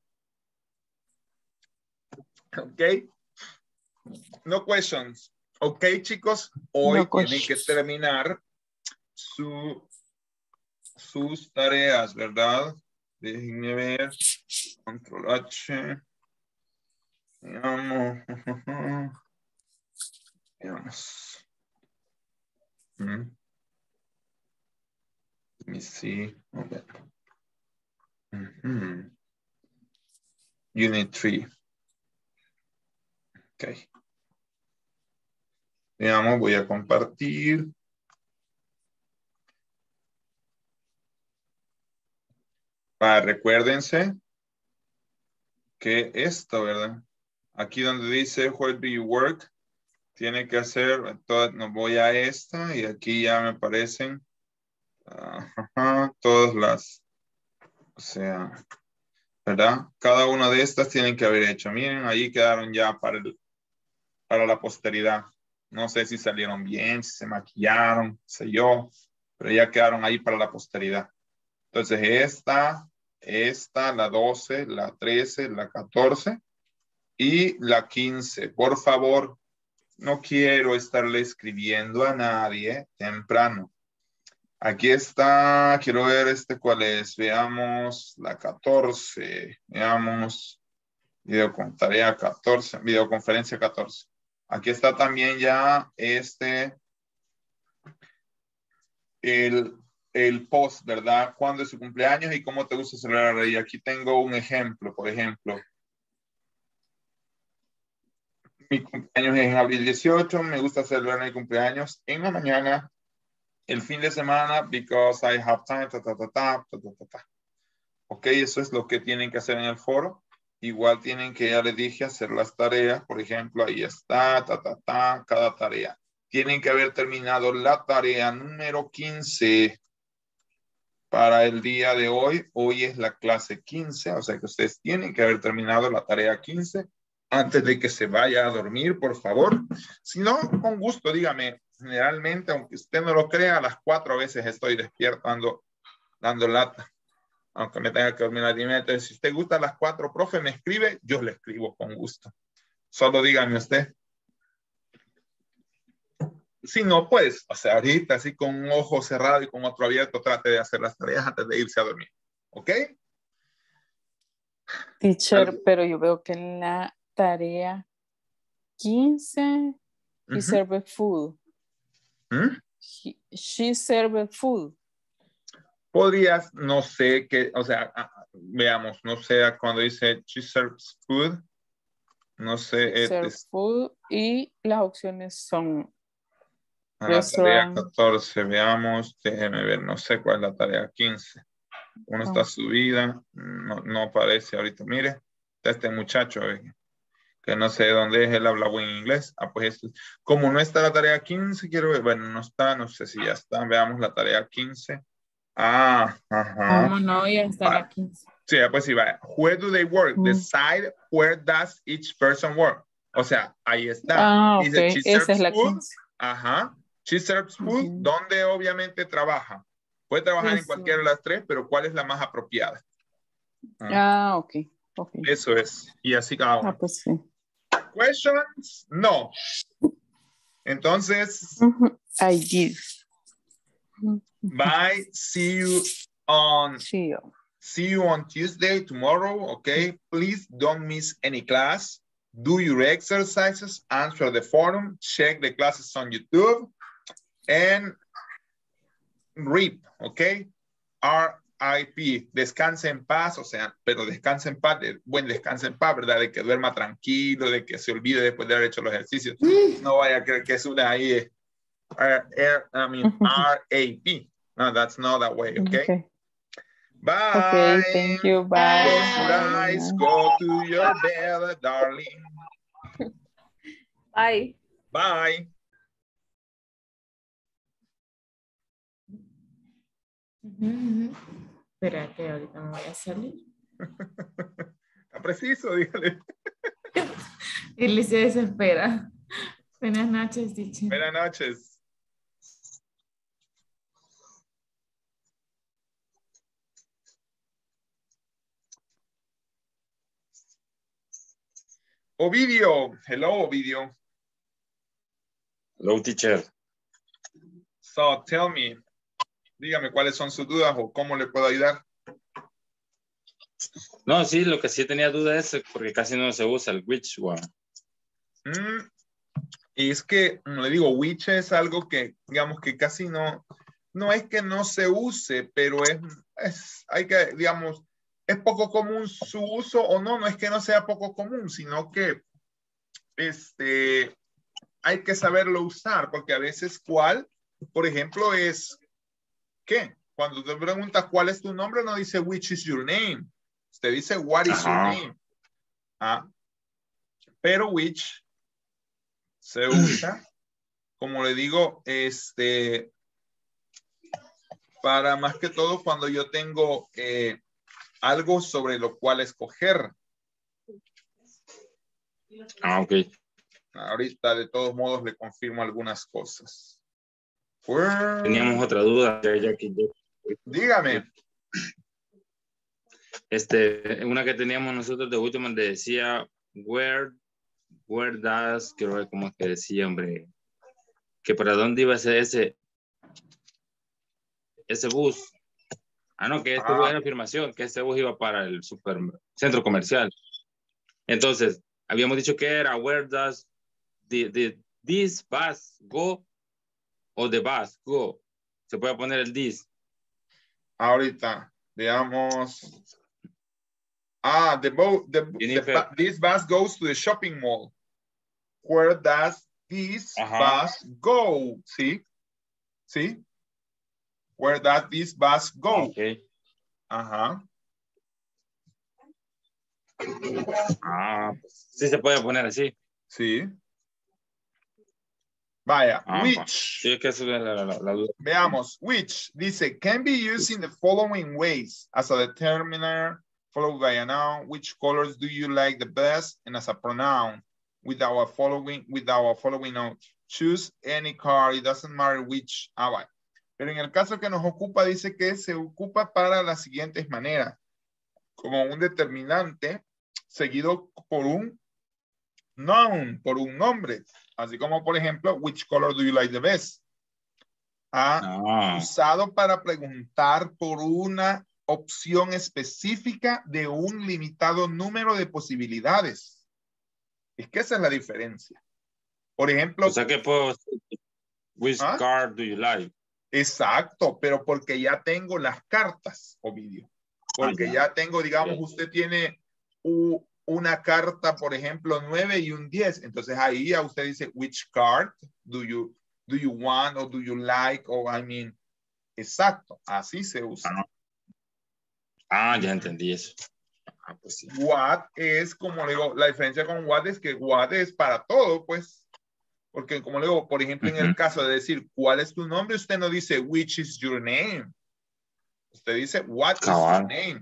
Okay. No questions. Ok, chicos. Hoy No tienen que terminar sus tareas, ¿verdad? Déjenme ver. Control H. Veamos. Veamos. Let me see. Okay. Unit 3. Ok. Veamos, voy a compartir. Recuérdense que esto, ¿verdad? Aquí donde dice where do you work, tiene que hacer, no voy a esta y aquí ya me aparecen todas las, o sea, ¿verdad? Cada una de estas tienen que haber hecho. Miren, ahí quedaron ya para la posteridad. No sé si salieron bien, si se maquillaron, sé yo, pero ya quedaron ahí para la posteridad. Entonces esta, la 12, la 13, la 14 y la 15. Por favor, no quiero estarle escribiendo a nadie temprano. Aquí está, quiero ver cuál es. Veamos la 14. Veamos tarea 14, videoconferencia 14. Aquí está también ya el post, ¿verdad? ¿Cuándo es su cumpleaños y cómo te gusta celebrar? Y aquí tengo un ejemplo, por ejemplo. Mi cumpleaños es en abril 18, me gusta celebrar mi cumpleaños en la mañana, el fin de semana, because I have time, Ok, eso es lo que tienen que hacer en el foro. Igual tienen que, ya les dije, hacer las tareas. Por ejemplo, ahí está, cada tarea. tienen que haber terminado la tarea número 15 para el día de hoy. Hoy es la clase 15, o sea que ustedes tienen que haber terminado la tarea 15 antes de que se vaya a dormir, por favor. Si no, con gusto, dígame. Generalmente, aunque usted no lo crea, a las 4 veces estoy despierto, dando lata. Aunque me tenga que dormir a las 10. Entonces, si usted gusta a las 4, profe, me escribe, yo le escribo con gusto. Solo dígame usted. Si no, pues, o sea, ahorita así con un ojo cerrado y con otro abierto, trate de hacer las tareas antes de irse a dormir. ¿Ok? Teacher, pero yo veo que en la tarea 15, he served food. She served food. Podrías, no sé qué, o sea, veamos, no sé cuando dice she serves food, no sé. Serves food y las opciones son a la tarea 14, veamos, déjeme ver, no sé cuál es la tarea 15. Uno está subida, no aparece ahorita. Mire, está este muchacho que no sé de dónde es, él habla buen inglés. Pues como no está la tarea 15, quiero ver, bueno, no está, no sé si ya está. Veamos la tarea 15. ¿Cómo no? Ya está la 15. Sí, pues sí, va. Where do they work? Decide where does each person work. O sea, ahí está. Ok, esa es la 15. Ajá. She serves food, ¿dónde obviamente trabaja? Puede trabajar en cualquiera de las 3, pero ¿cuál es la más apropiada? Ok. Eso es. Y así cada uno. Pues sí. Questions? No. Entonces. I did. Bye. See you on Tuesday, tomorrow. Okay. Please don't miss any class. Do your exercises. Answer the forum. Check the classes on YouTube. And RIP, ¿ok? RIP, descanse en paz, o sea, pero descanse en paz, buen descanse en paz, ¿verdad? De que duerma tranquilo, de que se olvide después de haber hecho los ejercicios. No vaya a creer que es una ahí, RAP. No, that's not that way, okay? Bye. Okay, thank you, bye. Close your eyes, go to your bed, darling. Bye. Bye. Espera que ahorita me voy a salir. Está preciso, dígale. Él se desespera. Buenas noches, teacher. Buenas noches. Ovidio. Hello, Ovidio. Hello, teacher. So, tell me. Dígame cuáles son sus dudas o cómo le puedo ayudar. No, sí, lo que sí tenía duda es porque casi no se usa el which one. Y es que, como le digo, which es algo que, digamos, que casi no es que no se use, pero hay que, digamos, es poco común su uso o no es que no sea poco común, sino que hay que saberlo usar, porque a veces cuál, por ejemplo, es ¿qué? Cuando te preguntas cuál es tu nombre, no dice which is your name. Usted dice what is your name. Pero which se usa, como le digo, para más que todo cuando yo tengo algo sobre lo cual escoger. Ok. Ahorita de todos modos le confirmo algunas cosas. Teníamos otra duda. Dígame. Una que teníamos nosotros de último decía, where does, quiero ver cómo es que decía, hombre, que para dónde iba ese bus. No, que este bus era afirmación, que ese bus iba para el centro comercial. Entonces, habíamos dicho que era, where does this bus go? O the bus go. Se puede poner el this. Ahorita, digamos. This bus goes to the shopping mall. Where does this bus go? ¿Sí? ¿Sí? Where does this bus go? Okay. Sí se puede poner así. Sí. Vaya, which. Sí, es que esa es la duda. Veamos, which dice, can be used in the following ways. As a determiner, followed by a noun. Which colors do you like the best? And as a pronoun, with our following note. Choose any card, it doesn't matter which. Vaya. Pero en el caso que nos ocupa, dice que se ocupa para las siguientes maneras. Como un determinante, seguido por un noun, por un nombre. Así como, por ejemplo, which color do you like the best? Usado para preguntar por una opción específica de un limitado número de posibilidades. Es que esa es la diferencia. Por ejemplo... O sea que puedo... Which card do you like? Exacto, pero porque ya tengo las cartas, Ovidio. Porque ya tengo, digamos, usted tiene una carta, por ejemplo, 9 y un 10. Entonces ahí a usted dice, which card do you want or do you like? Or I mean, exacto, así se usa. Ya entendí eso. Pues sí. What es, como le digo, la diferencia con what es que what es para todo, pues. Porque como le digo, por ejemplo, en el caso de decir, ¿cuál es tu nombre? Usted no dice, which is your name? Usted dice, what is your name?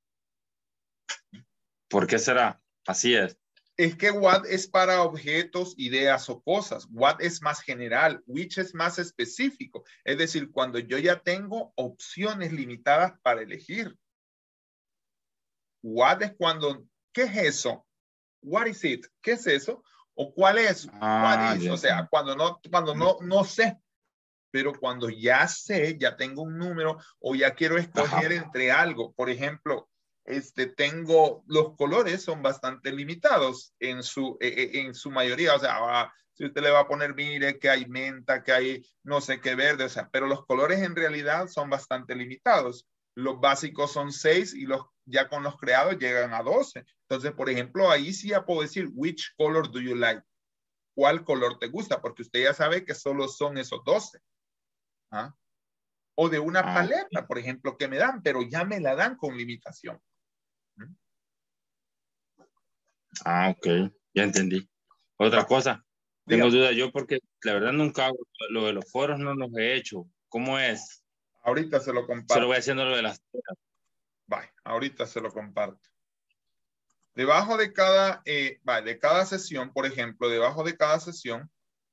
¿Por qué será? Así es. Es que what es para objetos, ideas o cosas. What es más general. Which es más específico. Es decir, cuando yo ya tengo opciones limitadas para elegir. What es cuando, ¿qué es eso? What is it? ¿Qué es eso? ¿O cuál es? What is? O sea, cuando no sé. Pero cuando ya sé, ya tengo un número o ya quiero escoger entre algo. Por ejemplo, tengo los colores son bastante limitados en su mayoría. O sea, si usted le va a poner, mire que hay menta, que hay no sé qué verde, o sea, pero los colores en realidad son bastante limitados. Los básicos son 6 y ya con los creados llegan a 12. Entonces, por ejemplo, ahí sí ya puedo decir, which color do you like? ¿Cuál color te gusta? Porque usted ya sabe que solo son esos 12. O de una paleta, por ejemplo, que me dan, pero ya me la dan con limitación. Ok, ya entendí. Otra cosa, tengo duda yo porque la verdad nunca hago lo de los foros, no los he hecho. ¿Cómo es? Ahorita se lo comparto. Solo voy haciendo lo de las... Bye, ahorita se lo comparto. Debajo de cada sesión, por ejemplo, debajo de cada sesión,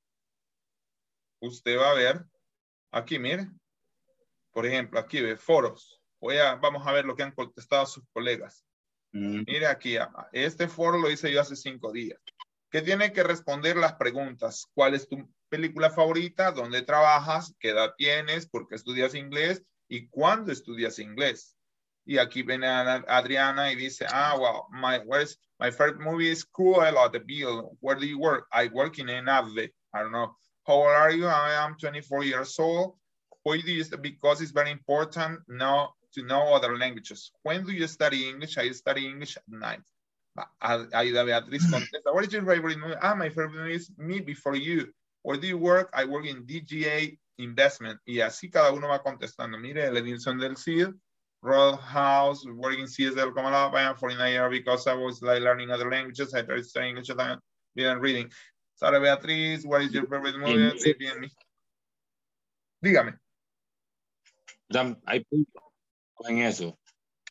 usted va a ver, aquí mire, por ejemplo, aquí ve foros. Vamos a ver lo que han contestado sus colegas. Mire aquí, este foro lo hice yo hace 5 días. ¿Qué tiene que responder las preguntas? ¿Cuál es tu película favorita? ¿Dónde trabajas? ¿Qué edad tienes? ¿Por qué estudias inglés? ¿Y cuándo estudias inglés? Y aquí viene Adriana y dice, wow, my favorite movie is Cruella de Vil. Where do you work? I work in an AVE. I don't know. How old are you? I am 24 years old. Why do you study? Because it's very important now to know other languages. When do you study English? I study English at night. Aida Beatriz contesta, what is your favorite movie? My favorite movie is Me Before You. Where do you work? I work in DGA Investment. Y así cada uno va contestando. Mire, Edilson del CID, Roadhouse, working CSL como la I am 49 years because I was learning other languages. I started studying English and reading. Sara Beatriz, what is your favorite movie? Dígame. Hay puntos en eso.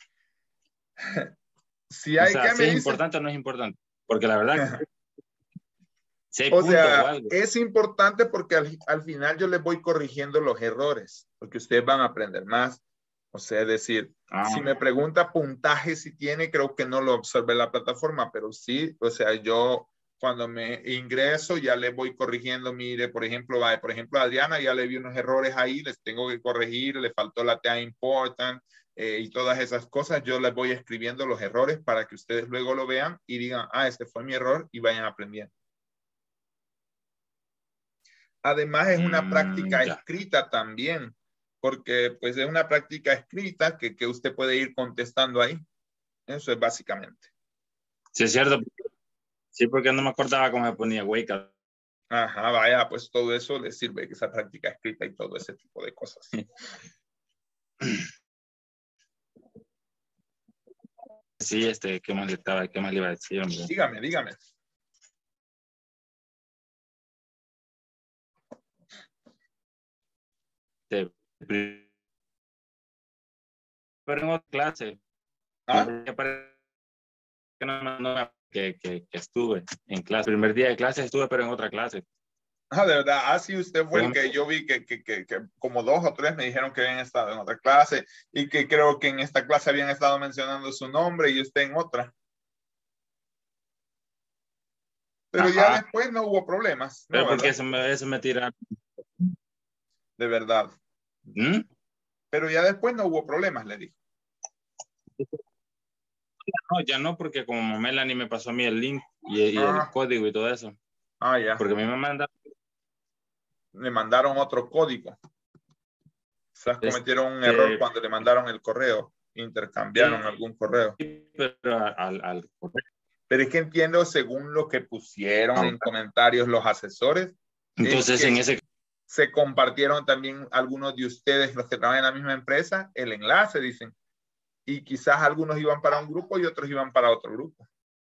Si hay, o sea, ¿qué me ¿es dice? importante o no es importante? Porque la verdad que si hay o puntos sea, o algo. Es importante porque al final yo les voy corrigiendo los errores, porque ustedes van a aprender más. O sea, es decir, si me pregunta puntaje si tiene, creo que no lo absorbe la plataforma, pero sí, o sea, yo cuando me ingreso ya le voy corrigiendo, mire, por ejemplo, a Adriana ya le vi unos errores ahí, les tengo que corregir, le faltó la TA important y todas esas cosas, yo les voy escribiendo los errores para que ustedes luego lo vean y digan, este fue mi error y vayan aprendiendo. Además es una práctica escrita también, porque pues es una práctica escrita que usted puede ir contestando ahí. Eso es básicamente. Sí, es cierto. Sí, porque no me acordaba cómo me ponía wake up. Ajá, vaya, pues todo eso le sirve, esa práctica escrita y todo ese tipo de cosas. Sí, ¿qué más le iba a decir? Hombre? Dígame. pero en otra clase. Que estuve en clase. El primer día de clase estuve, pero en otra clase. De verdad, así usted fue el que yo vi que como 2 o 3 me dijeron que habían estado en otra clase y que creo que en esta clase habían estado mencionando su nombre y usted en otra. Pero ya después no hubo problemas. Pero ¿no, porque eso me tira. De verdad. Pero ya después no hubo problemas, le dije. No, ya no, porque como Melanie me pasó a mí el link y el código y todo eso. Ya. Porque a mí le mandaron otro código. Quizás cometieron un error cuando le mandaron el correo. Intercambiaron algún correo. Pero al correo. Pero es que entiendo, según lo que pusieron en comentarios los asesores, entonces en ese se compartieron también algunos de ustedes, los que trabajan en la misma empresa, el enlace, dicen. Y quizás algunos iban para un grupo y otros iban para otro grupo.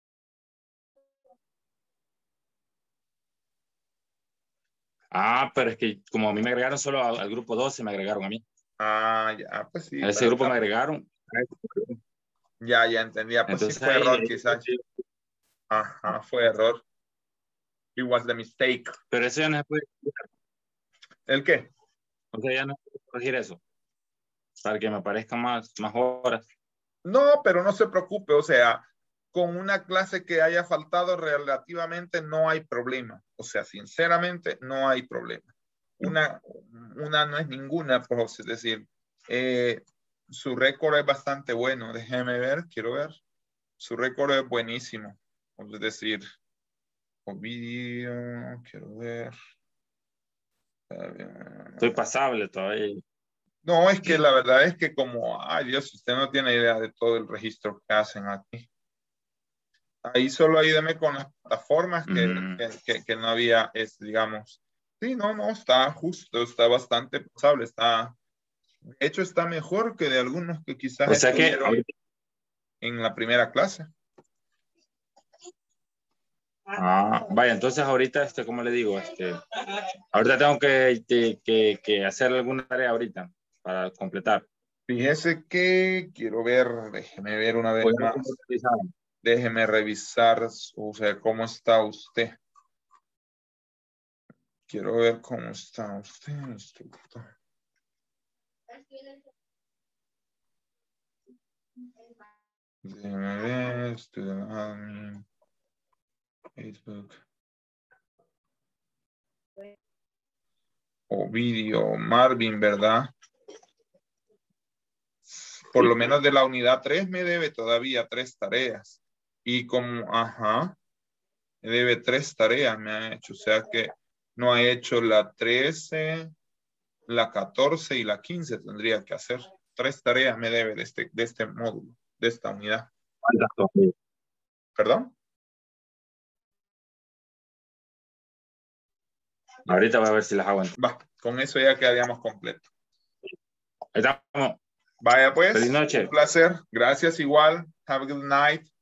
Pero es que como a mí me agregaron solo al grupo 12, me agregaron a mí. Ya, pues sí. A ese grupo me agregaron. Ya entendía. Pues entonces, sí fue error quizás. Fue error. It was the mistake. Pero eso ya no se puede. ¿El qué? O sea, ya no se puede corregir eso. Para que me aparezcan más horas. No, pero no se preocupe. O sea, con una clase que haya faltado relativamente no hay problema. O sea, sinceramente no hay problema. Una no es ninguna, pues, es decir, su récord es bastante bueno. Déjeme ver, quiero ver. Su récord es buenísimo. Es decir, vídeo, quiero ver. Estoy pasable todavía. No, es que la verdad es que como, Dios, usted no tiene idea de todo el registro que hacen aquí. Ahí solo ayúdeme con las plataformas que no había, digamos. Sí, no, está justo, está bastante pasable, de hecho está mejor que de algunos que quizás estuvieron en la primera clase. Vaya, entonces ahorita, como le digo, ahorita tengo que hacer alguna tarea ahorita para completar. Fíjese que quiero ver, déjeme ver una vez más. Déjeme revisar, o sea, cómo está usted. Quiero ver cómo está usted, instructor. Déjeme ver, Facebook. Ovidio, Marvin, ¿verdad? Por lo menos de la unidad 3 me debe todavía 3 tareas. Y como, me debe 3 tareas, me ha hecho. O sea que no ha hecho la 13, la 14 y la 15 tendría que hacer. 3 tareas me debe de este módulo, de esta unidad. ¿Perdón? Ahorita voy a ver si las hago. Con eso ya quedaríamos completos. Ahí estamos. Vaya pues. Feliz noche. Un placer. Gracias igual. Have a good night.